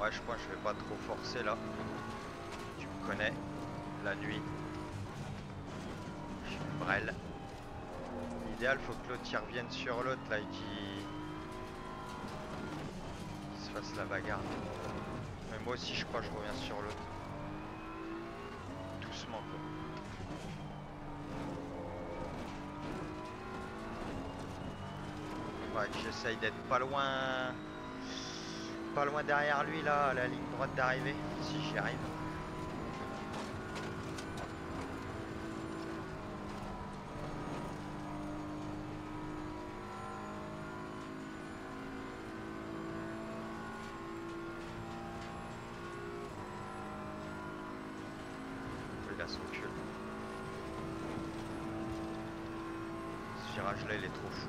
Ouais, je crois que je vais pas trop forcer là. Tu me connais. La nuit. Je suis brel. L'idéal, faut que l'autre y revienne sur l'autre là et qu'il qu'il se fasse la bagarre. Mais moi aussi, je crois que je reviens sur l'autre. Doucement quoi. Ouais, j'essaye d'être pas loin. Pas loin derrière lui là, à la ligne droite d'arrivée. Si j'y arrive. Il a son cul. Ce virage là il est trop fou.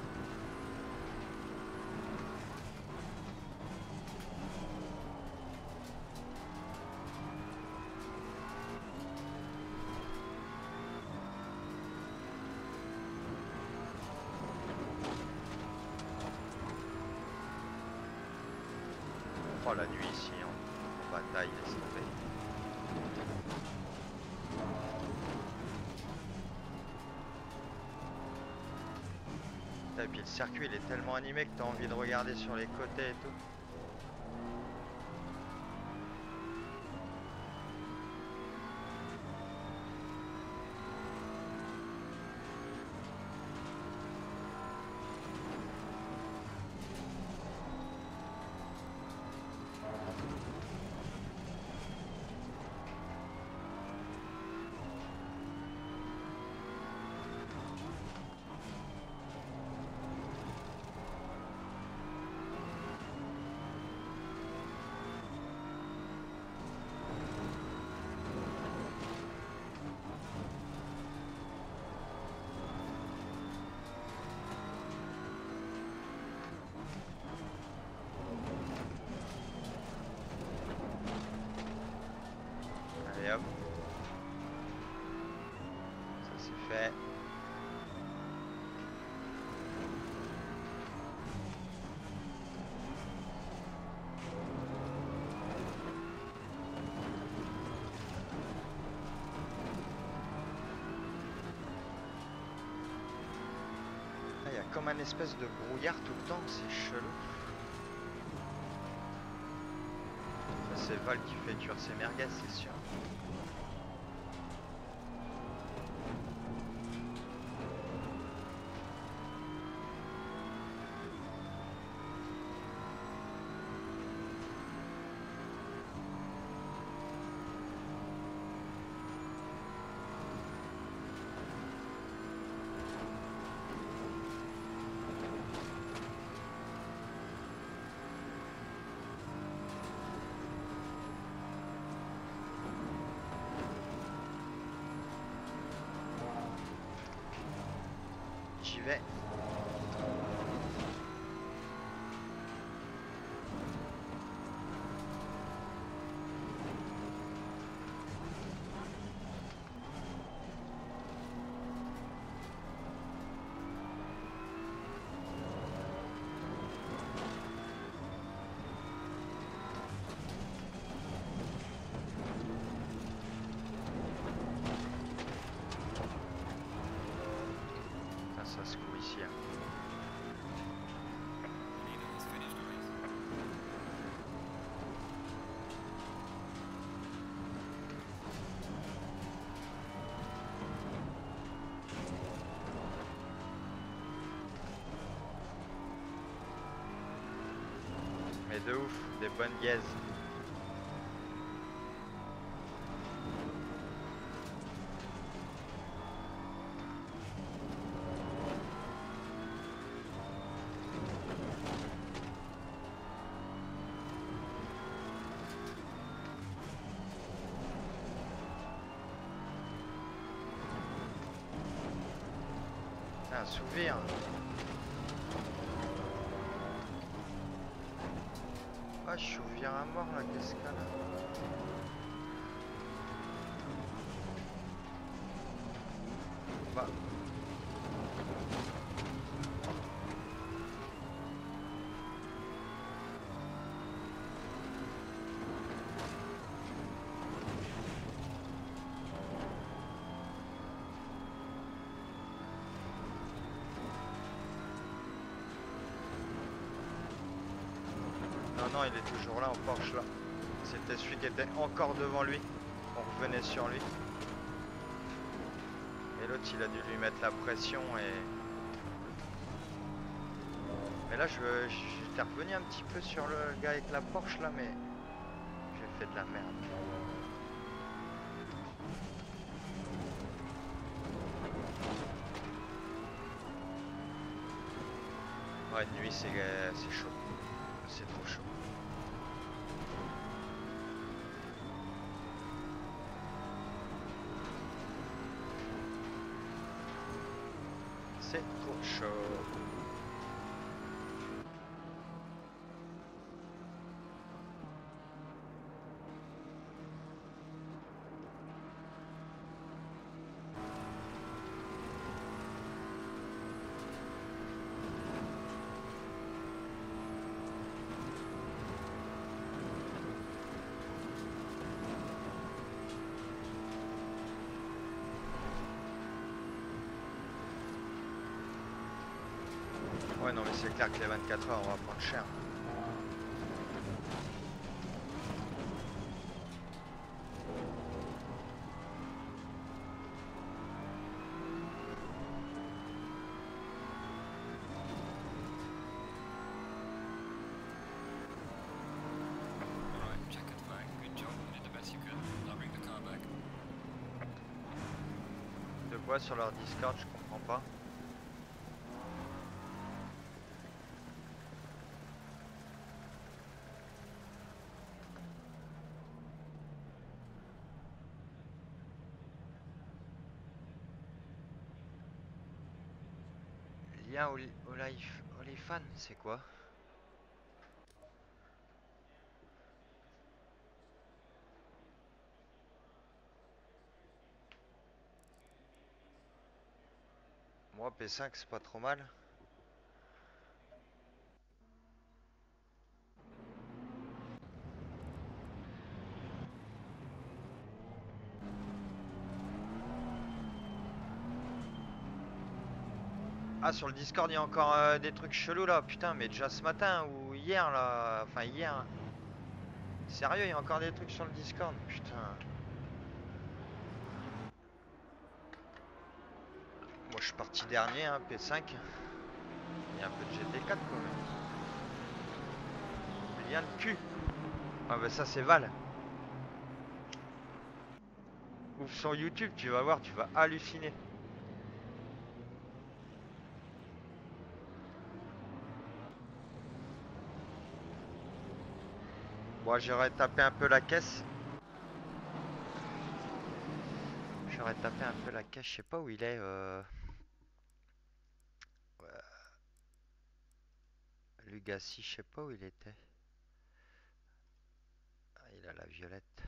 Oh la nuit ici en, en bataille, laisse tomber. Et puis le circuit il est tellement animé que t'as envie de regarder sur les côtés et tout. Allez hop. Ça c'est fait. Il y a comme un espèce de brouillard tout le temps, c'est chelou. Ça c'est Val qui fait cuire ses merguez, c'est sûr. J'y vais. Ça se court ici. Hein. Mais de ouf, des bonnes gaises. Un souvenir. Ah, je suis ouvert à mort là, qu'est-ce qu'il y a là? Bah. non, il est toujours là en Porsche là. C'était celui qui était encore devant lui. On revenait sur lui. Et l'autre il a dû lui mettre la pression et... Mais là je j'étais revenu un petit peu sur le gars avec la Porsche là, mais j'ai fait de la merde. Ouais, de nuit c'est c'est chaud. C'est trop chaud. C'est trop chaud. Ouais, non mais c'est clair que les vingt-quatre heures on va prendre cher. De quoi sur leur Discord, je comprends pas. Lien au, au live, au live fan, c'est quoi? Moi P cinq c'est pas trop mal. Ah, sur le Discord il y a encore euh, des trucs chelous là, putain, mais déjà ce matin ou hier là, enfin hier. Sérieux, il y a encore des trucs sur le Discord, putain. Moi je suis parti dernier, hein, P cinq. Il y a un peu de G T quatre quand même. Lien de cul. Ah bah ça c'est Val. Ouvre son YouTube, tu vas voir, tu vas halluciner. Bon, j'aurais tapé un peu la caisse. J'aurais tapé un peu la caisse, je sais pas où il est. Euh... Ouais. Lugassi, je sais pas où il était. Ah, il a la violette.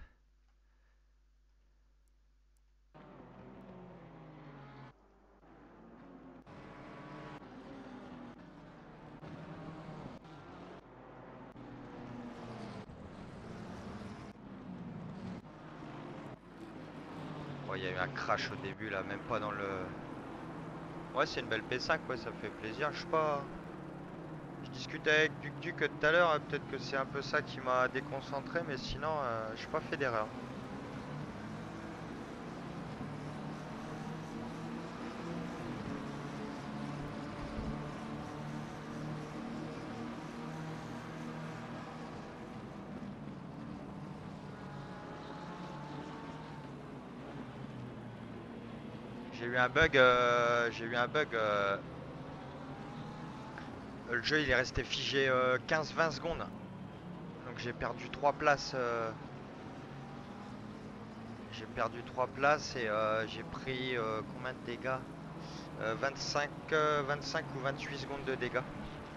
Bon, il y a eu un crash au début là, même pas dans le... Ouais, c'est une belle P cinq, ouais, ça fait plaisir. Je sais pas... Je discutais avec Duc Duc tout à l'heure, peut-être que c'est un peu ça qui m'a déconcentré, mais sinon, euh, j'ai pas fait d'erreur. J'ai eu un bug, euh, j'ai eu un bug. Euh, le jeu il est resté figé euh, quinze vingt secondes. Donc j'ai perdu trois places. Euh, j'ai perdu trois places et euh, j'ai pris euh, combien de dégâts euh, vingt-cinq, euh, vingt-cinq ou vingt-huit secondes de dégâts.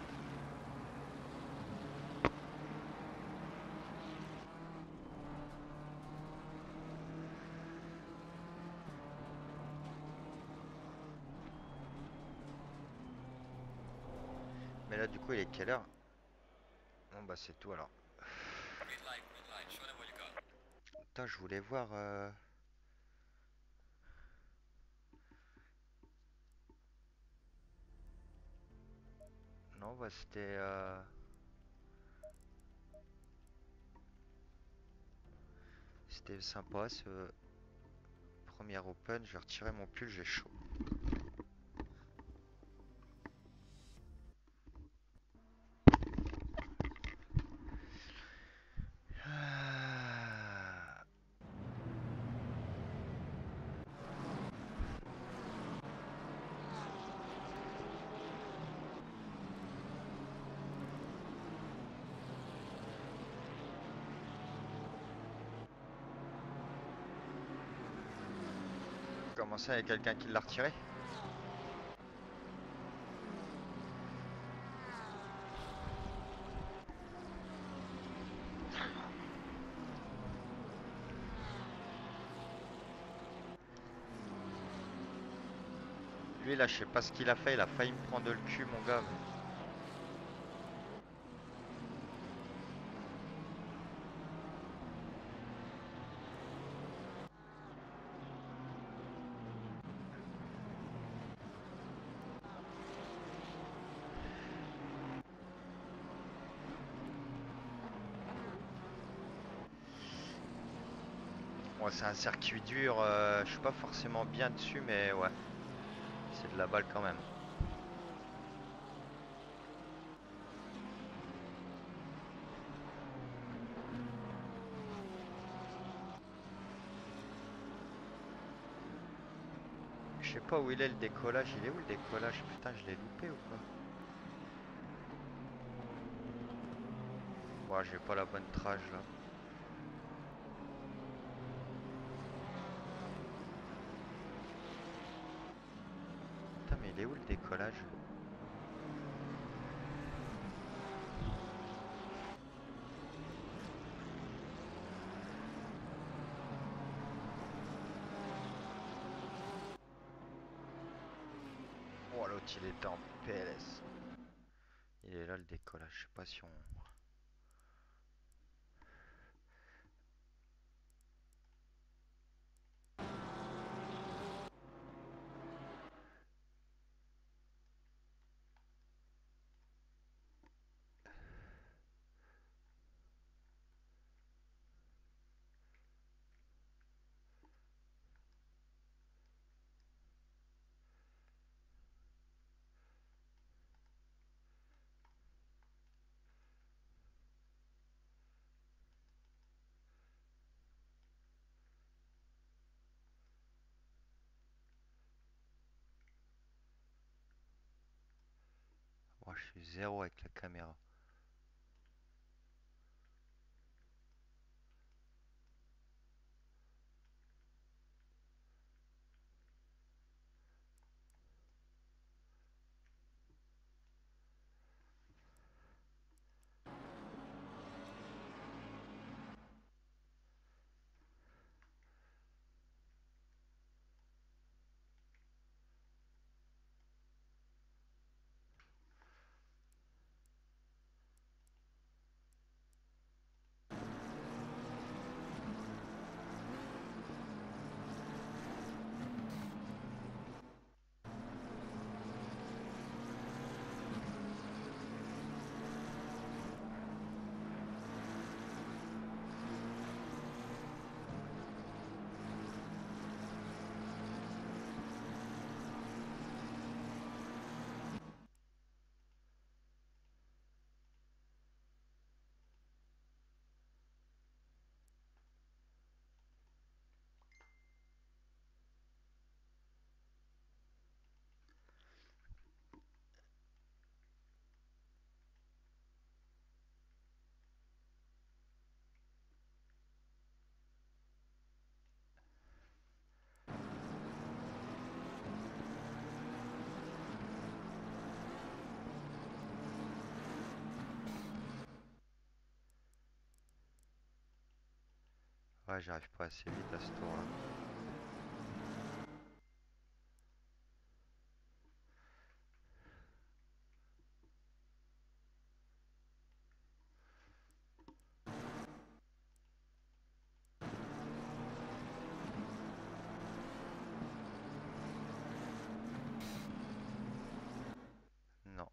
Mais là du coup il est quelle heure? Bon bah c'est tout alors. Putain, je voulais voir... Euh... Non bah c'était... Euh... c'était sympa ce premier open. Je vais retirer mon pull, j'ai chaud. Ah. Comment ça, il y a quelqu'un qui l'a retiré? Lui là, je sais pas ce qu'il a fait, il a failli me prendre le cul, mon gars. mais- Ouais, c'est un circuit dur, euh, je suis pas forcément bien dessus, mais ouais, c'est de la balle quand même. Je sais pas où il est le décollage, il est où le décollage? Putain, je l'ai loupé ou quoi? Ouais, j'ai pas la bonne trage là. Putain, mais il est où le décollage? Oh, l'autre il était en P L S. Il est là le décollage, je sais pas si on... Moi je suis zéro avec la caméra. Ouais, j'arrive pas assez vite à ce tour là. Non.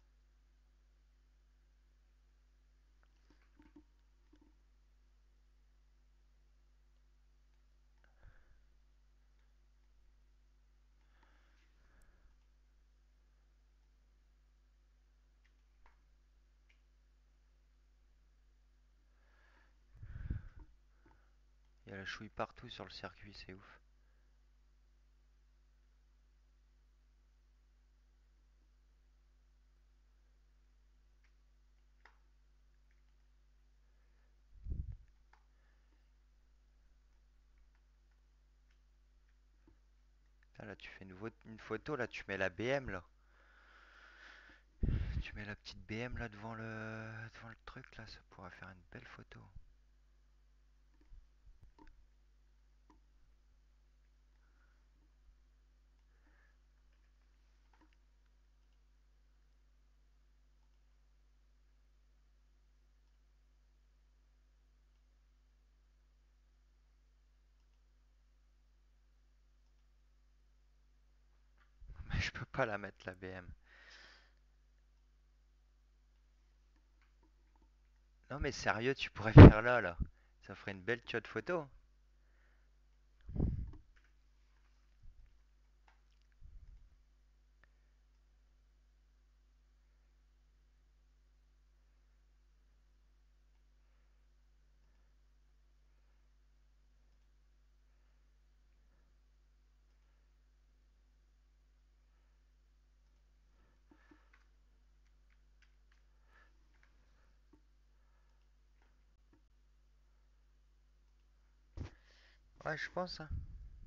a la chouille partout sur le circuit, c'est ouf. Ah, là, tu fais une, vo- une photo, là, tu mets la B M, là. Tu mets la petite B M, là, devant le, devant le truc, là, ça pourrait faire une belle photo. Mais je peux pas la mettre, la B M. Non, mais sérieux, tu pourrais faire là, là. Ça ferait une belle shot photo. Ouais, je pense, hein.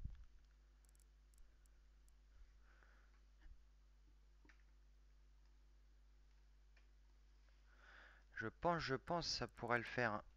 Je pense, je pense, ça pourrait le faire, hein.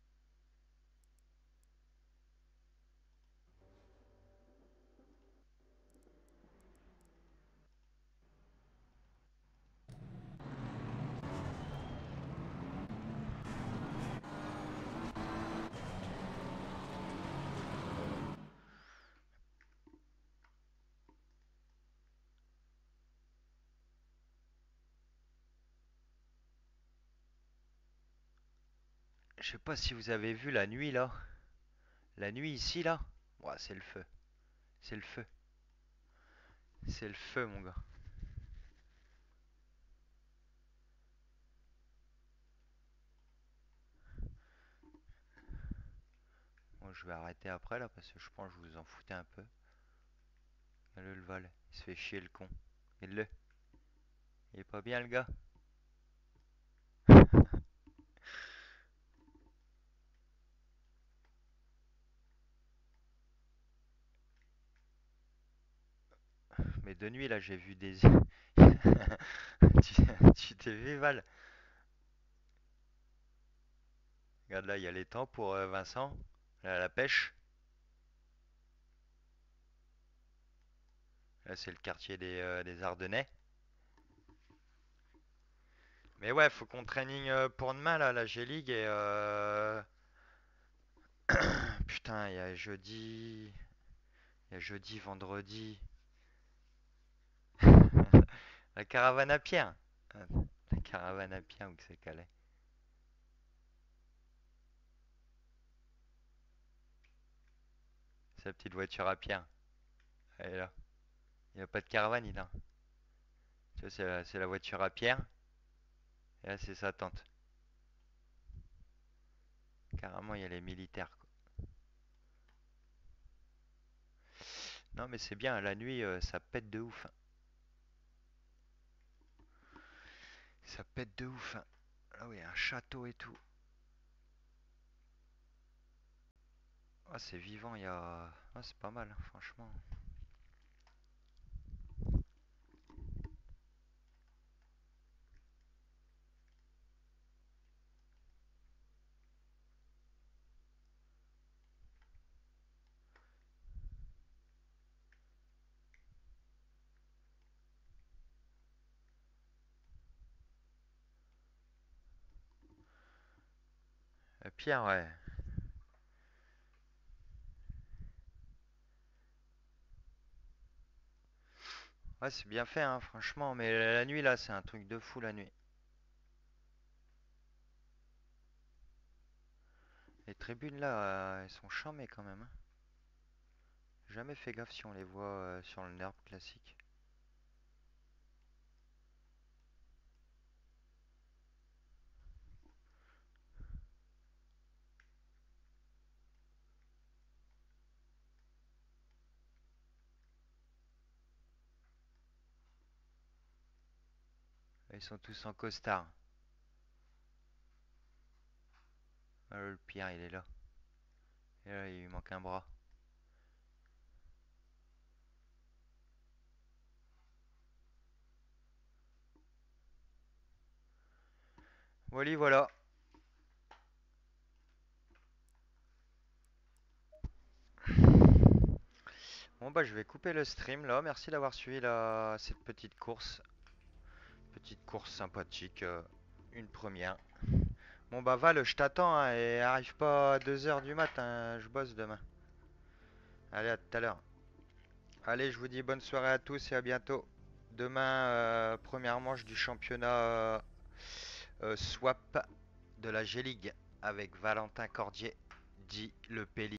Je sais pas si vous avez vu la nuit, là. La nuit, ici, là. Ouais, c'est le feu. C'est le feu. C'est le feu, mon gars. Bon, je vais arrêter après, là, parce que je pense que je vous en foutez un peu. Le, le vol, il se fait chier, le con. Il le. Il est pas bien, le gars. Mais de nuit, là, j'ai vu des... tu tu t'es vu, Val? Regarde, là, il y a l'étang pour euh, Vincent. Là, la pêche. Là, c'est le quartier des, euh, des Ardennais. Mais ouais, faut qu'on training euh, pour demain, là, la G-League. Et euh... putain, il y a jeudi... Il y a jeudi, vendredi... La caravane à Pierre. Ah, la caravane à Pierre, où que c'est calé. C'est la petite voiture à Pierre. Elle est là. Il n'y a pas de caravane, il a. Tu vois, c'est la, c'est la voiture à Pierre. Et là, c'est sa tente. Carrément, il y a les militaires, quoi. Non, mais c'est bien, la nuit, euh, ça pète de ouf, hein. Ça pète de ouf, hein. Ah oui, un château et tout. Ah, c'est vivant, il y a... Ah, c'est pas mal, hein, franchement. Euh, Pierre, ouais. Ouais, c'est bien fait, hein, franchement. Mais la nuit, là, c'est un truc de fou, la nuit. Les tribunes, là, euh, elles sont charmées quand même, hein. Jamais fait gaffe si on les voit euh, sur le nerf classique. ils sont tous en costard. Ah, le pire, il est là. Et là, il lui manque un bras. Voilà, voilà. Bon bah je vais couper le stream là. Merci d'avoir suivi la... cette petite course. Petite course sympathique. euh, une première. Bon bah Val, je t'attends hein, et arrive pas à deux heures du matin. Je bosse demain. Allez, à tout à l'heure. Allez, je vous dis bonne soirée à tous et à bientôt. Demain, euh, première manche du championnat euh, euh, swap de la G-League avec Valentin Cordier, dit le Péli.